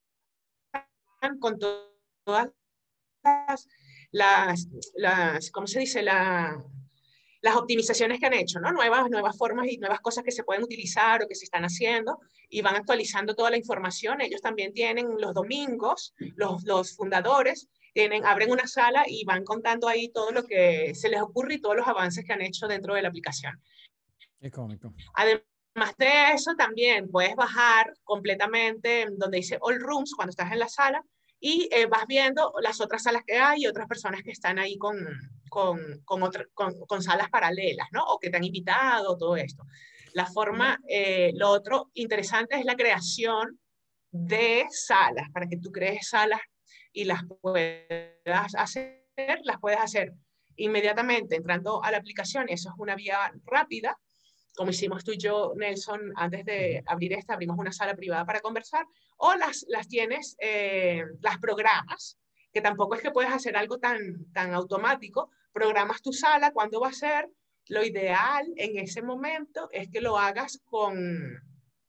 Speaker 2: con to todas las, las, las, ¿cómo se dice? La, las optimizaciones que han hecho, ¿no? Nuevas, nuevas formas y nuevas cosas que se pueden utilizar o que se están haciendo y van actualizando toda la información. Ellos también tienen los domingos, los, los fundadores, tienen, abren una sala y van contando ahí todo lo que se les ocurre y todos los avances que han hecho dentro de la aplicación.
Speaker 1: Qué cómico.
Speaker 2: Además de eso, también puedes bajar completamente donde dice All Rooms cuando estás en la sala y eh, vas viendo las otras salas que hay y otras personas que están ahí con, con, con, otra, con, con salas paralelas, ¿no? O que te han invitado, todo esto. La forma, eh, lo otro interesante es la creación de salas, para que tú crees salas y las puedas hacer, las puedes hacer inmediatamente entrando a la aplicación, y eso es una vía rápida, como hicimos tú y yo, Nelson, antes de abrir esta, abrimos una sala privada para conversar, o las, las tienes, eh, las programas, que tampoco es que puedes hacer algo tan, tan automático, programas tu sala, cuándo va a ser, lo ideal en ese momento es que lo hagas con,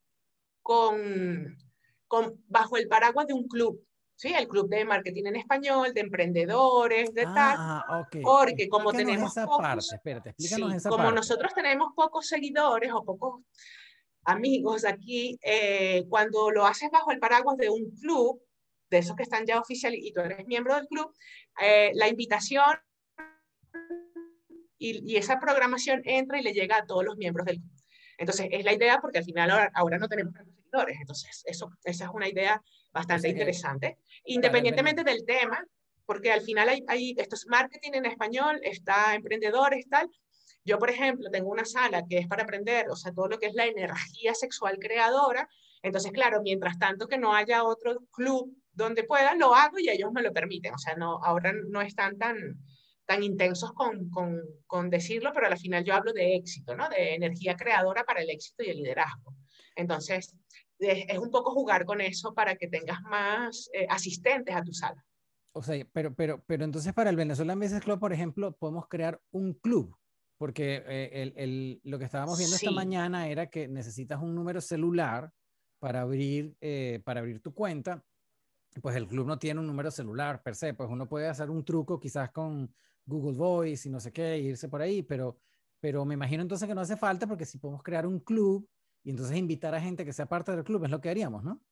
Speaker 2: con, con bajo el paraguas de un club, ¿sí? El club de marketing en español, de emprendedores, de tal,
Speaker 1: Ah, ah, ok.
Speaker 2: porque como
Speaker 1: Explícanos
Speaker 2: tenemos
Speaker 1: esa
Speaker 2: pocos,
Speaker 1: parte, espérate, explícanos
Speaker 2: sí,
Speaker 1: esa
Speaker 2: como
Speaker 1: parte.
Speaker 2: nosotros tenemos pocos seguidores o pocos amigos aquí, eh, cuando lo haces bajo el paraguas de un club, de esos que están ya oficial y tú eres miembro del club, eh, la invitación y, y esa programación entra y le llega a todos los miembros del club. Entonces, es la idea porque al final ahora, ahora no tenemos tantos seguidores. Entonces, eso, esa es una idea
Speaker 1: O
Speaker 2: bastante
Speaker 1: sea que
Speaker 2: interesante.
Speaker 1: para el
Speaker 2: Independientemente del tema, porque al final hay, hay esto es marketing en español, está emprendedores, tal. Yo, por ejemplo, tengo una sala que es para aprender, o sea, todo lo que es la energía sexual creadora. Entonces, claro, mientras tanto que no haya otro club donde pueda, lo hago y ellos me lo permiten. O sea, no, ahora no están tan, tan intensos con, con, con decirlo, pero al final yo hablo de éxito, ¿no? De energía creadora para el éxito y el liderazgo. Entonces, es, es un poco jugar con eso para que tengas más eh, asistentes a tu sala.
Speaker 1: O sea, pero, pero, pero entonces para el Venezuelan Business Club, por ejemplo, podemos crear un club, porque eh, el, el, lo que estábamos viendo esta
Speaker 2: Sí.
Speaker 1: mañana era que necesitas un número celular para abrir, eh, para abrir tu cuenta. Pues el club no tiene un número celular per se, pues uno puede hacer un truco quizás con Google Voice y no sé qué, irse por ahí, pero, pero me imagino entonces que no hace falta porque si podemos crear un club y entonces invitar a gente que sea parte del club, es lo que haríamos, ¿no?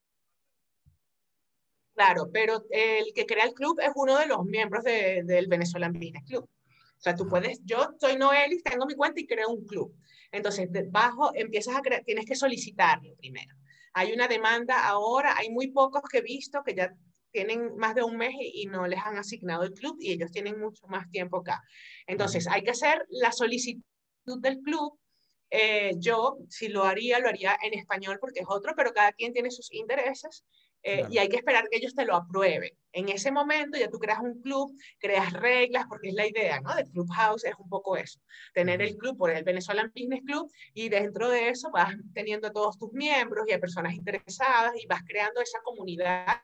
Speaker 2: Claro, pero el que crea el club es uno de los miembros de, del Venezuelan Business Club. O sea, tú
Speaker 1: Ajá.
Speaker 2: puedes, yo soy Noelis, tengo mi cuenta y creo un club. Entonces, bajo, empiezas a crear, tienes que solicitarlo primero. Hay una demanda ahora, hay muy pocos que he visto que ya tienen más de un mes y, y no les han asignado el club y ellos tienen mucho más tiempo acá. Entonces, uh-huh. hay que hacer la solicitud del club. Eh, yo, si lo haría, lo haría en español porque es otro, pero cada quien tiene sus intereses. Eh, claro. Y hay que esperar que ellos te lo aprueben. En ese momento ya tú creas un club, creas reglas, porque es la idea, ¿no? De Clubhouse es un poco eso, tener uh-huh. el club por el Venezuelan Business Club y dentro de eso vas teniendo a todos tus miembros y a personas interesadas y vas creando esa comunidad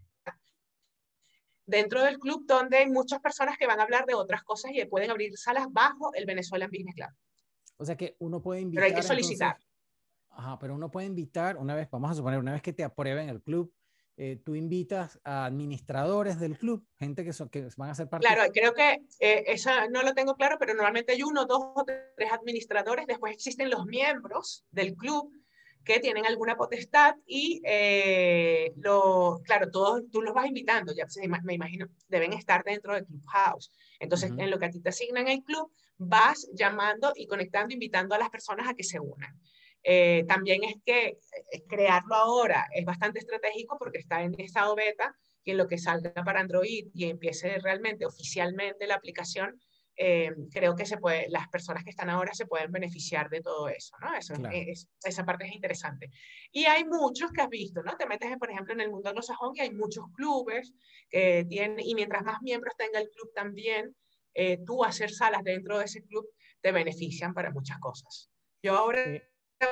Speaker 2: dentro del club donde hay muchas personas que van a hablar de otras cosas y pueden abrir salas bajo el Venezuelan Business Club.
Speaker 1: O sea que uno puede invitar.
Speaker 2: Pero hay que solicitar.
Speaker 1: Entonces, ajá, pero uno puede invitar, una vez, vamos a suponer, una vez que te aprueben el club, eh, tú invitas a administradores del club, gente que, son, que van a ser parte.
Speaker 2: Claro, creo que eh, esa no lo tengo claro, pero normalmente hay uno, dos o tres administradores. Después existen los miembros del club que tienen alguna potestad y, eh, lo, claro, todos tú los vas invitando, ya me imagino, deben estar dentro del Clubhouse. Entonces, uh-huh. en lo que a ti te asignan el club, vas llamando y conectando, invitando a las personas a que se unan. Eh, también es que eh, crearlo ahora es bastante estratégico porque está en estado beta y en lo que salga para Android y empiece realmente oficialmente la aplicación, eh, creo que se puede, las personas que están ahora se pueden beneficiar de todo eso, ¿no? Eso
Speaker 1: Claro.
Speaker 2: es, esa parte es interesante. Y hay muchos que has visto, ¿no? Te metes, por ejemplo, en el mundo anglosajón y hay muchos clubes que tienen, y mientras más miembros tenga el club también, eh, tú hacer salas dentro de ese club te benefician para muchas cosas. Yo ahora
Speaker 1: Eh,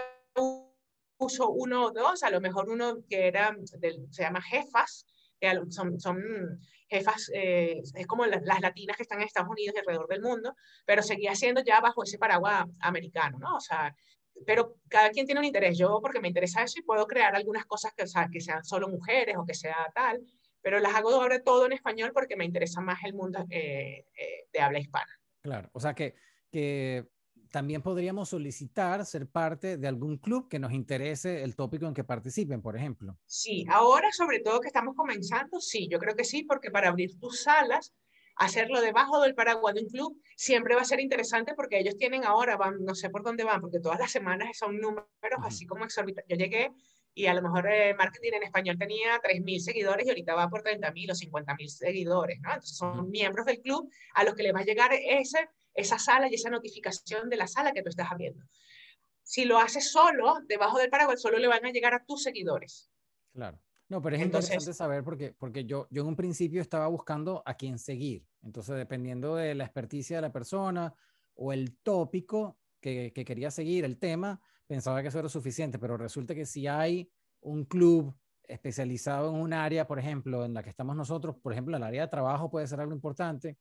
Speaker 2: uso uno o dos, a lo mejor uno que era, del, se llama Jefas, que son, son jefas, eh, es como las, las latinas que están en Estados Unidos y alrededor del mundo, pero seguía siendo ya bajo ese paraguas americano, ¿no? O sea, pero cada quien tiene un interés. Yo, porque me interesa eso y puedo crear algunas cosas que, o sea, que sean solo mujeres o que sea tal, pero las hago ahora todo en español porque me interesa más el mundo eh, eh, de habla hispana.
Speaker 1: claro, o sea que, que también podríamos solicitar ser parte de algún club que nos interese el tópico en que participen, por ejemplo.
Speaker 2: Sí, ahora sobre todo que estamos comenzando, sí, yo creo que sí, porque para abrir tus salas, hacerlo debajo del paraguas de un club, siempre va a ser interesante porque ellos tienen ahora, van, no sé por dónde van, porque todas las semanas son números
Speaker 1: Uh -huh.
Speaker 2: así como exorbitantes. Yo llegué y a lo mejor eh, marketing en español tenía tres mil seguidores y ahorita va por treinta mil o cincuenta mil seguidores, ¿no? Entonces son
Speaker 1: Uh -huh.
Speaker 2: miembros del club a los que le va a llegar ese, esa sala y esa notificación de la sala que tú estás abriendo. Si lo haces solo, debajo del paraguas, solo le van a llegar a tus seguidores.
Speaker 1: Claro. No, pero es
Speaker 2: Entonces,
Speaker 1: interesante saber porque, porque yo, yo en un principio estaba buscando a quién seguir. Entonces, dependiendo de la experticia de la persona o el tópico que, que quería seguir, el tema, pensaba que eso era suficiente, pero resulta que si hay un club especializado en un área, por ejemplo, en la que estamos nosotros, por ejemplo, el área de trabajo puede ser algo importante,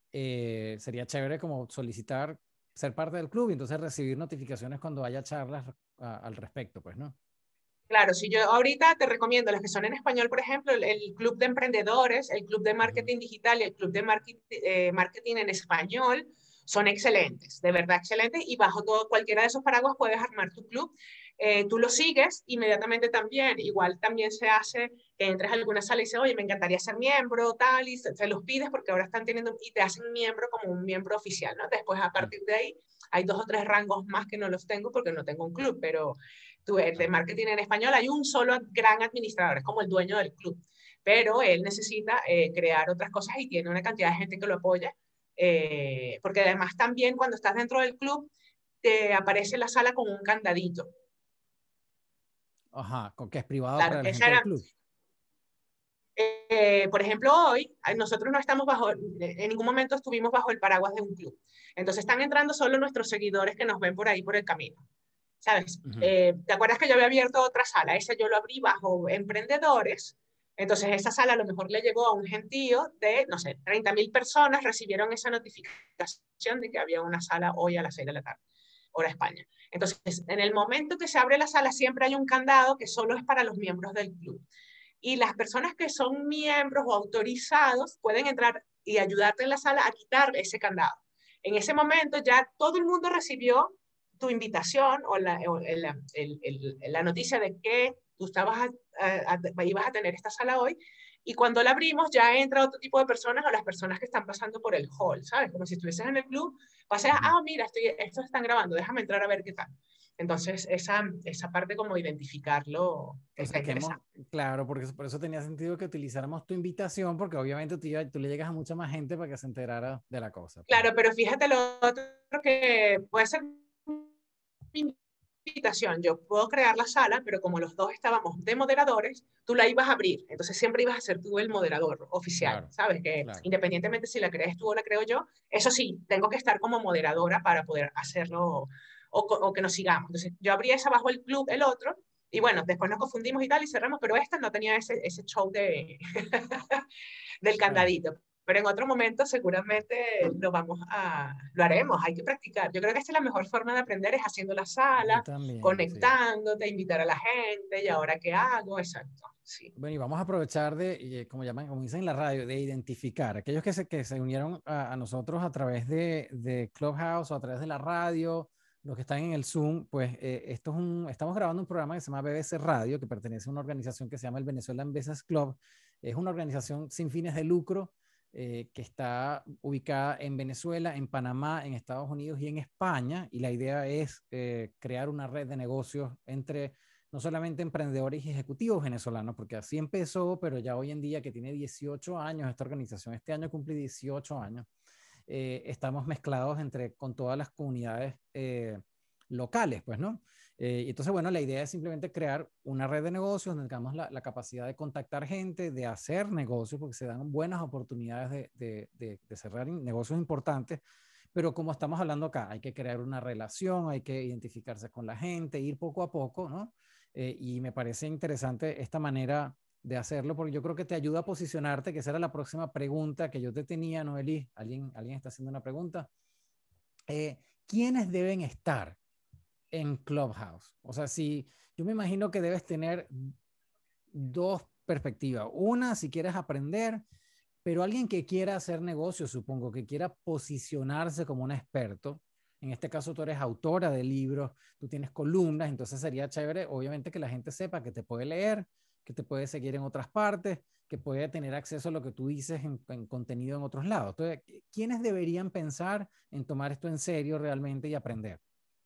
Speaker 1: eh, sería chévere como solicitar ser parte del club y entonces recibir notificaciones cuando haya charlas a, al respecto, pues, ¿no?
Speaker 2: claro, si yo ahorita te recomiendo los que son en español, por ejemplo, el, el Club de Emprendedores, el Club de
Speaker 1: Uh -huh.
Speaker 2: Marketing Digital y el Club de Marketing, eh, Marketing en Español, son excelentes, de verdad excelentes, y bajo todo, cualquiera de esos paraguas puedes armar tu club. Eh, tú lo sigues inmediatamente también, igual también se hace que entres a alguna sala y dices, oye, me encantaría ser miembro, tal, y se, se los pides porque ahora están teniendo, y te hacen miembro como un miembro oficial, ¿no? Después, a partir de ahí, hay dos o tres rangos más que no los tengo porque no tengo un club, pero tú, el de marketing en español, hay un solo gran administrador, es como el dueño del club, pero él necesita eh, crear otras cosas y tiene una cantidad de gente que lo apoya, eh, porque además también cuando estás dentro del club, te aparece la sala con un candadito.
Speaker 1: Ajá, con que es privado
Speaker 2: Claro,
Speaker 1: para la
Speaker 2: esa
Speaker 1: gente del
Speaker 2: era,
Speaker 1: club.
Speaker 2: eh, por ejemplo, hoy nosotros no estamos bajo, en ningún momento estuvimos bajo el paraguas de un club. Entonces están entrando solo nuestros seguidores que nos ven por ahí por el camino. ¿Sabes?
Speaker 1: Uh -huh.
Speaker 2: Eh, ¿te acuerdas que yo había abierto otra sala? Esa yo lo abrí bajo emprendedores. Entonces, esa sala a lo mejor le llegó a un gentío de, no sé, treinta mil personas recibieron esa notificación de que había una sala hoy a las seis de la tarde, hora España. Entonces, en el momento que se abre la sala, siempre hay un candado que solo es para los miembros del club. Y las personas que son miembros o autorizados pueden entrar y ayudarte en la sala a quitar ese candado. En ese momento ya todo el mundo recibió tu invitación o la, o la, el, el, la noticia de que tú estabas a, a, a, ibas a tener esta sala hoy, y cuando la abrimos ya entra otro tipo de personas o las personas que están pasando por el hall, ¿sabes? Como si estuvieses en el club, pases, uh-huh. ah, mira, estoy, estos están grabando, déjame entrar a ver qué tal. Entonces, esa, esa parte como identificarlo está
Speaker 1: que hemos,
Speaker 2: interesante.
Speaker 1: claro, porque por eso tenía sentido que utilizáramos tu invitación, porque obviamente tú, tú le llegas a mucha más gente para que se enterara de la cosa. Pues.
Speaker 2: Claro, pero fíjate lo otro que puede ser invitación. Yo puedo crear la sala, pero como los dos estábamos de moderadores, tú la ibas a abrir. Entonces siempre ibas a ser tú el moderador oficial,
Speaker 1: Claro,
Speaker 2: ¿sabes? Que
Speaker 1: claro.
Speaker 2: independientemente si la crees tú o la creo yo, eso sí, tengo que estar como moderadora para poder hacerlo o, o que nos sigamos. Entonces yo abrí esa bajo el club, el otro, y bueno, después nos confundimos y tal y cerramos, pero esta no tenía ese, ese show de del candadito. Claro. Pero en otro momento seguramente lo vamos a, lo haremos, hay que practicar. Yo creo que esta es la mejor forma de aprender, es haciendo la sala,
Speaker 1: también,
Speaker 2: conectándote,
Speaker 1: sí.
Speaker 2: invitar a la gente, y ahora qué hago, exacto. Sí.
Speaker 1: Bueno, y vamos a aprovechar de, como llaman, como dicen en la radio, de identificar aquellos que se, que se unieron a, a nosotros a través de, de Clubhouse o a través de la radio, los que están en el Zoom, pues eh, esto es un, estamos grabando un programa que se llama B B C Radio, que pertenece a una organización que se llama el Venezuelan Business Club. Es una organización sin fines de lucro eh, que está ubicada en Venezuela, en Panamá, en Estados Unidos y en España. Y la idea es eh, crear una red de negocios entre no solamente emprendedores y ejecutivos venezolanos, porque así empezó, pero ya hoy en día, que tiene dieciocho años esta organización, este año cumplí dieciocho años, eh, estamos mezclados entre, con todas las comunidades eh, locales, pues, ¿no? Eh, entonces, bueno, la idea es simplemente crear una red de negocios donde tengamos la, la capacidad de contactar gente, de hacer negocios, porque se dan buenas oportunidades de, de, de, de cerrar negocios importantes, pero como estamos hablando acá, hay que crear una relación, hay que identificarse con la gente, ir poco a poco, ¿no? Eh, y me parece interesante esta manera de hacerlo, porque yo creo que te ayuda a posicionarte, que esa era la próxima pregunta que yo te tenía, Noelí. ¿Alguien, alguien está haciendo una pregunta? Eh, ¿Quiénes deben estar en Clubhouse? O sea, si yo me imagino que debes tener dos perspectivas. Una, si quieres aprender, pero alguien que quiera hacer negocio, supongo, que quiera posicionarse como un experto. En este caso, tú eres autora de libros, tú tienes columnas, entonces sería chévere, obviamente, que la gente sepa que te puede leer, que te puede seguir en otras partes, que puede tener acceso a lo que tú dices en, en contenido en otros lados. Entonces, ¿quiénes deberían pensar en tomar esto en serio realmente y aprender?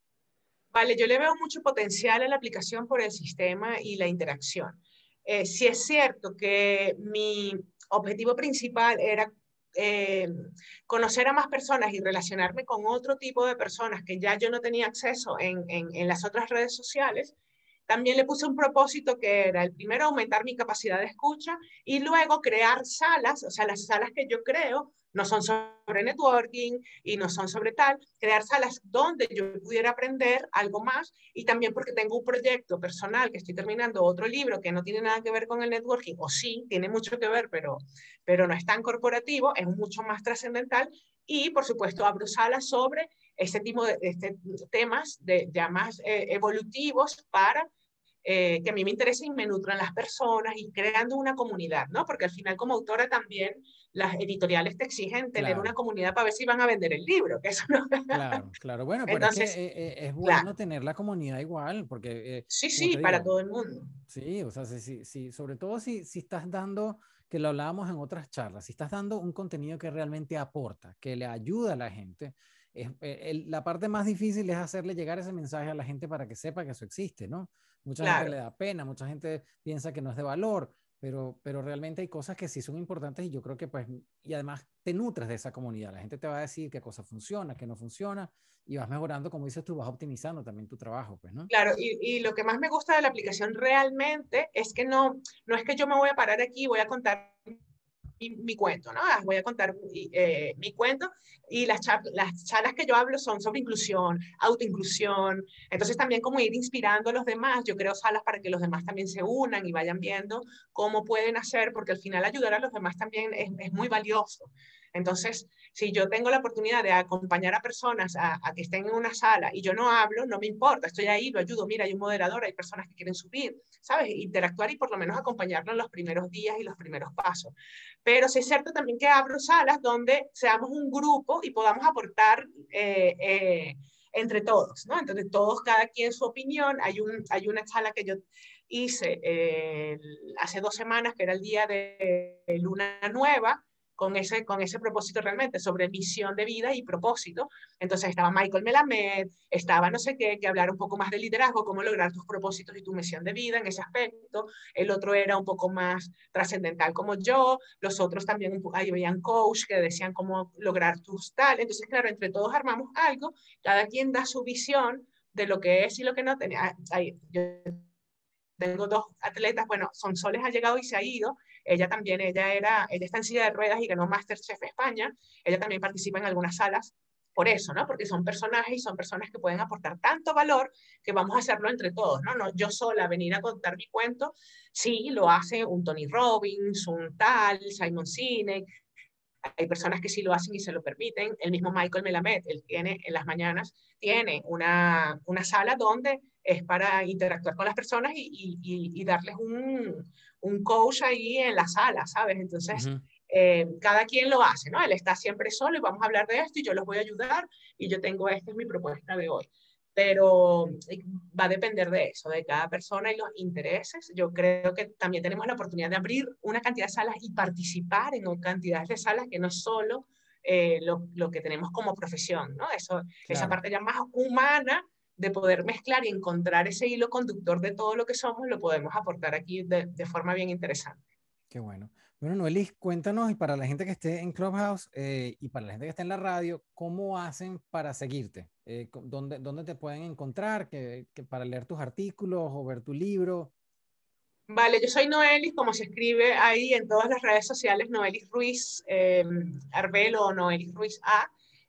Speaker 2: Vale, yo le veo mucho potencial a la aplicación por el sistema y la interacción. Eh, sí es cierto que mi objetivo principal era eh, conocer a más personas y relacionarme con otro tipo de personas que ya yo no tenía acceso en, en, en las otras redes sociales. También le puse un propósito que era el primero aumentar mi capacidad de escucha y luego crear salas, o sea, las salas que yo creo no son sobre networking y no son sobre tal, crear salas donde yo pudiera aprender algo más y también porque tengo un proyecto personal que estoy terminando otro libro que no tiene nada que ver con el networking, o sí, tiene mucho que ver, pero, pero no es tan corporativo, es mucho más trascendental y por supuesto abro salas sobre este tipo de este, temas de, ya más eh, evolutivos para eh, que a mí me interesa y me nutran las personas y creando una comunidad, ¿no? Porque al final como autora también las editoriales te exigen tener una
Speaker 1: Claro.
Speaker 2: comunidad para ver si van a vender el libro, que eso no.
Speaker 1: Claro, claro. Bueno, pero es que
Speaker 2: Entonces,
Speaker 1: eh, eh, es bueno
Speaker 2: claro,
Speaker 1: tener la comunidad igual, porque, eh,
Speaker 2: sí,
Speaker 1: como
Speaker 2: sí,
Speaker 1: te
Speaker 2: para
Speaker 1: digo,
Speaker 2: todo el mundo.
Speaker 1: sí, o sea, sí, sí, sí, sobre todo si, si estás dando, que lo hablábamos en otras charlas, si estás dando un contenido que realmente aporta, que le ayuda a la gente, es, eh, el- la parte más difícil es hacerle llegar ese mensaje a la gente para que sepa que eso existe, ¿no? Mucha gente le
Speaker 2: Claro.
Speaker 1: da pena, mucha gente piensa que no es de valor, pero, pero realmente hay cosas que sí son importantes y yo creo que pues, y además te nutres de esa comunidad, la gente te va a decir qué cosa funciona, qué no funciona, y vas mejorando, como dices tú, vas optimizando también tu trabajo, pues, ¿no?
Speaker 2: Claro, y, y lo que más me gusta de la aplicación realmente es que no, no es que yo me voy a parar aquí y voy a contar mi, mi cuento, ¿no? Voy a contar eh, mi cuento y las, char las charlas que yo hablo son sobre inclusión, autoinclusión, entonces también como ir inspirando a los demás, yo creo salas para que los demás también se unan y vayan viendo cómo pueden hacer, porque al final ayudar a los demás también es, es muy valioso. Entonces, si yo tengo la oportunidad de acompañar a personas a, a, que estén en una sala y yo no hablo, no me importa, estoy ahí, lo ayudo, mira, hay un moderador, hay personas que quieren subir, ¿sabes? Interactuar y por lo menos acompañarlo en los primeros días y los primeros pasos. Pero sí es cierto también que abro salas donde seamos un grupo y podamos aportar eh, eh, entre todos, ¿no? Entonces, todos, cada quien su opinión. Hay, un, hay una sala que yo hice eh, hace dos semanas, que era el día de Luna Nueva, con ese, con ese propósito realmente, sobre misión de vida y propósito. Entonces estaba Michael Melamed, estaba no sé qué, que hablar un poco más de liderazgo, cómo lograr tus propósitos y tu misión de vida en ese aspecto. El otro era un poco más trascendental como yo, los otros también, ahí veían coach que decían cómo lograr tus tal. Entonces, claro, entre todos armamos algo, cada quien da su visión de lo que es y lo que no tenía. Ahí, yo tengo dos atletas, bueno, Sonsoles ha llegado y se ha ido, ella también, ella era, ella está en silla de ruedas y ganó MasterChef España, ella también participa en algunas salas, por eso, ¿no? Porque son personajes y son personas que pueden aportar tanto valor que vamos a hacerlo entre todos, ¿no? No yo sola venir a contar mi cuento, sí, lo hace un Tony Robbins, un tal, Simon Sinek, hay personas que sí lo hacen y se lo permiten. El mismo Michael Melamed, él tiene en las mañanas, tiene una, una sala donde es para interactuar con las personas y, y, y darles un, un coach ahí en la sala, ¿sabes? Entonces,
Speaker 1: Uh-huh.
Speaker 2: eh, cada quien lo hace, ¿no? Él está siempre solo y vamos a hablar de esto y yo los voy a ayudar y yo tengo, esta es mi propuesta de hoy. pero va a depender de eso, de cada persona y los intereses. Yo creo que también tenemos la oportunidad de abrir una cantidad de salas y participar en cantidades de salas que no es solo eh, lo, lo que tenemos como profesión, ¿no? Eso,
Speaker 1: Claro.
Speaker 2: Esa parte ya más humana de poder mezclar y encontrar ese hilo conductor de todo lo que somos, lo podemos aportar aquí de, de forma bien interesante.
Speaker 1: Qué bueno. Bueno, Noelis, cuéntanos, y para la gente que esté en Clubhouse eh, y para la gente que esté en la radio, ¿cómo hacen para seguirte? Eh, ¿dónde, ¿Dónde te pueden encontrar que, que para leer tus artículos o ver tu libro?
Speaker 2: Vale, yo soy Noelis, como se escribe ahí en todas las redes sociales, Noelis Ruiz eh, Arbelo o Noelis Ruiz A.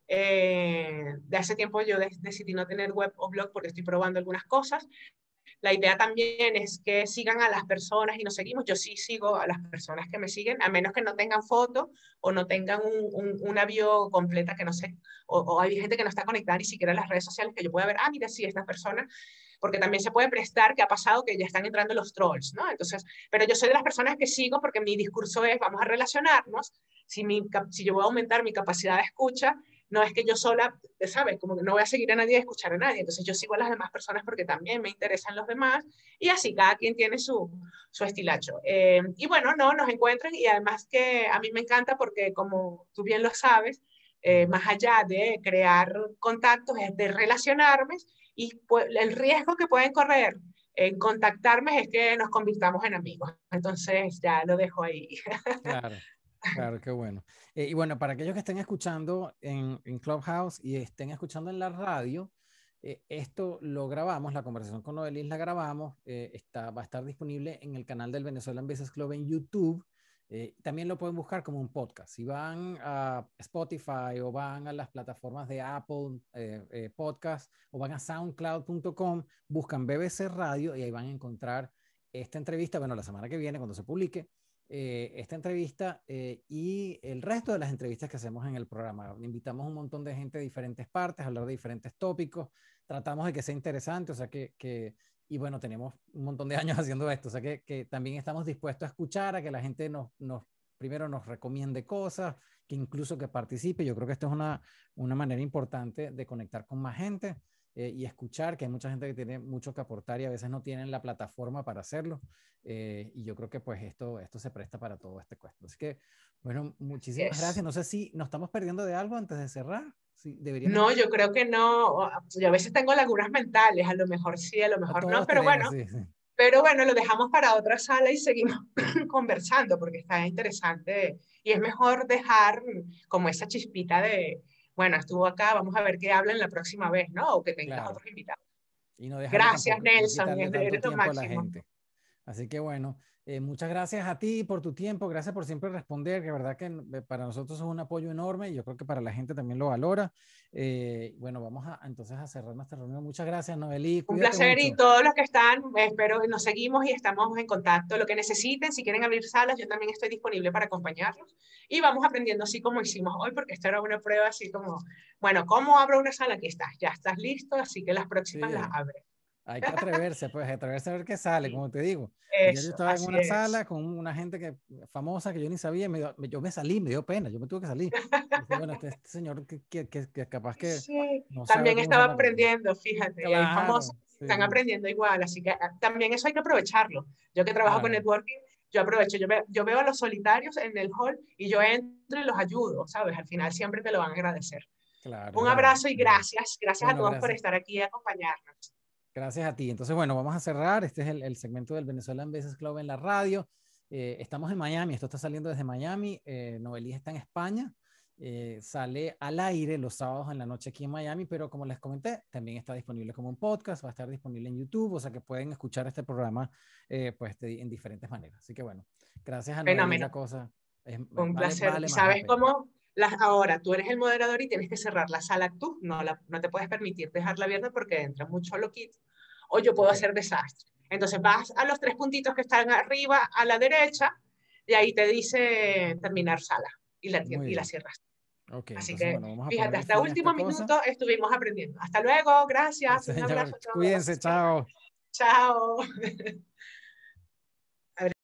Speaker 2: Eh, de hace tiempo yo de decidí no tener web o blog porque estoy probando algunas cosas. La idea también es que sigan a las personas y nos seguimos. Yo sí sigo a las personas que me siguen, a menos que no tengan foto o no tengan un, un, una bio completa que no sé, o, o hay gente que no está conectada ni siquiera a las redes sociales que yo pueda ver, ah, mira, sí, esta persona, porque también se puede prestar que ha pasado que ya están entrando los trolls, ¿no? Entonces, pero yo soy de las personas que sigo porque mi discurso es, vamos a relacionarnos, si, mi, si yo voy a aumentar mi capacidad de escucha, no es que yo sola, ¿sabes? Como que no voy a seguir a nadie, a escuchar a nadie. Entonces yo sigo a las demás personas porque también me interesan los demás y así cada quien tiene su, su estilacho. Eh, y bueno, no, nos encuentran y además que a mí me encanta porque como tú bien lo sabes, eh, más allá de crear contactos, es de relacionarme y pues, el riesgo que pueden correr en contactarme es que nos convirtamos en amigos. Entonces ya lo dejo ahí.
Speaker 1: Claro. Claro, qué bueno. Eh, y bueno, para aquellos que estén escuchando en, en Clubhouse y estén escuchando en la radio, eh, esto lo grabamos, la conversación con Noelis la grabamos, eh, está, va a estar disponible en el canal del Venezuelan Business Club en YouTube. Eh, también lo pueden buscar como un podcast. Si van a Spotify o van a las plataformas de Apple eh, eh, Podcast o van a soundcloud punto com, buscan B B C Radio y ahí van a encontrar esta entrevista, bueno, la semana que viene cuando se publique. Eh, esta entrevista eh, y el resto de las entrevistas que hacemos en el programa. Invitamos un montón de gente de diferentes partes a hablar de diferentes tópicos, tratamos de que sea interesante, o sea que, que y bueno, tenemos un montón de años haciendo esto, o sea que, que también estamos dispuestos a escuchar, a que la gente nos, nos primero nos recomiende cosas, que incluso que participe. Yo creo que esto es una, una manera importante de conectar con más gente. Eh, y escuchar, que hay mucha gente que tiene mucho que aportar y a veces no tienen la plataforma para hacerlo. Eh, y yo creo que pues esto, esto se presta para todo este cuento. Así que, bueno, muchísimas
Speaker 2: Yes.
Speaker 1: gracias. No sé si nos estamos perdiendo de algo antes de cerrar. Sí, deberíamos...
Speaker 2: No, yo creo que no. Yo a veces tengo lagunas mentales, a lo mejor sí, a lo mejor no, pero
Speaker 1: tenemos,
Speaker 2: bueno,
Speaker 1: sí, sí.
Speaker 2: pero bueno, lo dejamos para otra sala y seguimos conversando porque está interesante y es mejor dejar como esa chispita de, bueno, estuvo acá, vamos a ver qué hablan la próxima vez, ¿no? O que tengas
Speaker 1: Claro.
Speaker 2: otros invitados.
Speaker 1: Y no dejarle
Speaker 2: Gracias,
Speaker 1: tampoco, no
Speaker 2: Nelson,
Speaker 1: quitarle tanto
Speaker 2: eres lo
Speaker 1: tiempo a la
Speaker 2: máximo.
Speaker 1: gente. Así que bueno, eh, muchas gracias a ti por tu tiempo, gracias por siempre responder, que verdad que para nosotros es un apoyo enorme y yo creo que para la gente también lo valora. Eh, bueno, vamos a entonces a cerrar nuestra reunión. Muchas gracias, Noelí,
Speaker 2: Un
Speaker 1: cuídate
Speaker 2: placer
Speaker 1: mucho.
Speaker 2: y todos los que están, espero nos seguimos y estamos en contacto. Lo que necesiten, si quieren abrir salas, yo también estoy disponible para acompañarlos. Y vamos aprendiendo así como hicimos hoy, porque esta era una prueba así como, bueno, ¿cómo abro una sala? Aquí estás, ya estás listo, así que las próximas
Speaker 1: Sí,
Speaker 2: las abres.
Speaker 1: hay que atreverse, pues atreverse a ver qué sale,
Speaker 2: Sí,
Speaker 1: como te digo. Ayer yo
Speaker 2: eso,
Speaker 1: estaba en
Speaker 2: así
Speaker 1: una
Speaker 2: es.
Speaker 1: sala con una gente que, famosa que yo ni sabía, me dio, yo me salí, me dio pena, yo me tuve que salir. Dije, bueno, este, este señor que, que, que, que capaz que
Speaker 2: Sí,
Speaker 1: no sabe
Speaker 2: también
Speaker 1: cómo usar
Speaker 2: estaba
Speaker 1: la plataforma.
Speaker 2: aprendiendo, fíjate, y hay famosos
Speaker 1: Claro,
Speaker 2: que
Speaker 1: sí,
Speaker 2: están
Speaker 1: sí.
Speaker 2: aprendiendo igual, así que ah, también eso hay que aprovecharlo. Yo que trabajo con
Speaker 1: Claro,
Speaker 2: networking, yo aprovecho, yo, ve, yo veo a los solitarios en el hall y yo entro y los ayudo, ¿sabes? Al final siempre te lo van a agradecer.
Speaker 1: claro, es
Speaker 2: Un
Speaker 1: verdad,
Speaker 2: abrazo y
Speaker 1: es verdad.
Speaker 2: gracias, gracias a
Speaker 1: Bueno,
Speaker 2: todos por
Speaker 1: gracias.
Speaker 2: estar aquí y acompañarnos.
Speaker 1: Gracias a ti. Entonces, bueno, vamos a cerrar. Este es el, el segmento del Venezuelan Business Club en la radio. Eh, estamos en Miami, esto está saliendo desde Miami. Eh, Noelí está en España. Eh, sale al aire los sábados en la noche aquí en Miami, pero como les comenté, también está disponible como un podcast, va a estar disponible en YouTube, o sea que pueden escuchar este programa eh, pues, de, en diferentes maneras. Así que bueno, gracias a Noelí
Speaker 2: Fenómeno,
Speaker 1: la cosa es,
Speaker 2: un
Speaker 1: vale,
Speaker 2: placer.
Speaker 1: vale
Speaker 2: ¿Y
Speaker 1: más la
Speaker 2: sabes
Speaker 1: pena.
Speaker 2: cómo? Las, ahora tú eres el moderador y tienes que cerrar la sala tú, no, la, no te puedes permitir dejarla abierta porque entra mucho loquito. O yo puedo
Speaker 1: Ok,
Speaker 2: hacer desastre. Entonces vas a los tres puntitos que están arriba a la derecha y ahí te dice terminar sala y la,
Speaker 1: muy
Speaker 2: y la
Speaker 1: bien.
Speaker 2: cierras.
Speaker 1: Ok,
Speaker 2: Así
Speaker 1: entonces
Speaker 2: que
Speaker 1: bueno, vamos a
Speaker 2: fíjate,
Speaker 1: ponerle
Speaker 2: hasta
Speaker 1: fin a esta
Speaker 2: último
Speaker 1: cosa.
Speaker 2: minuto estuvimos aprendiendo. Hasta luego, gracias, un
Speaker 1: Señor,
Speaker 2: abrazo a todos.
Speaker 1: cuídense, chao.
Speaker 2: Chao.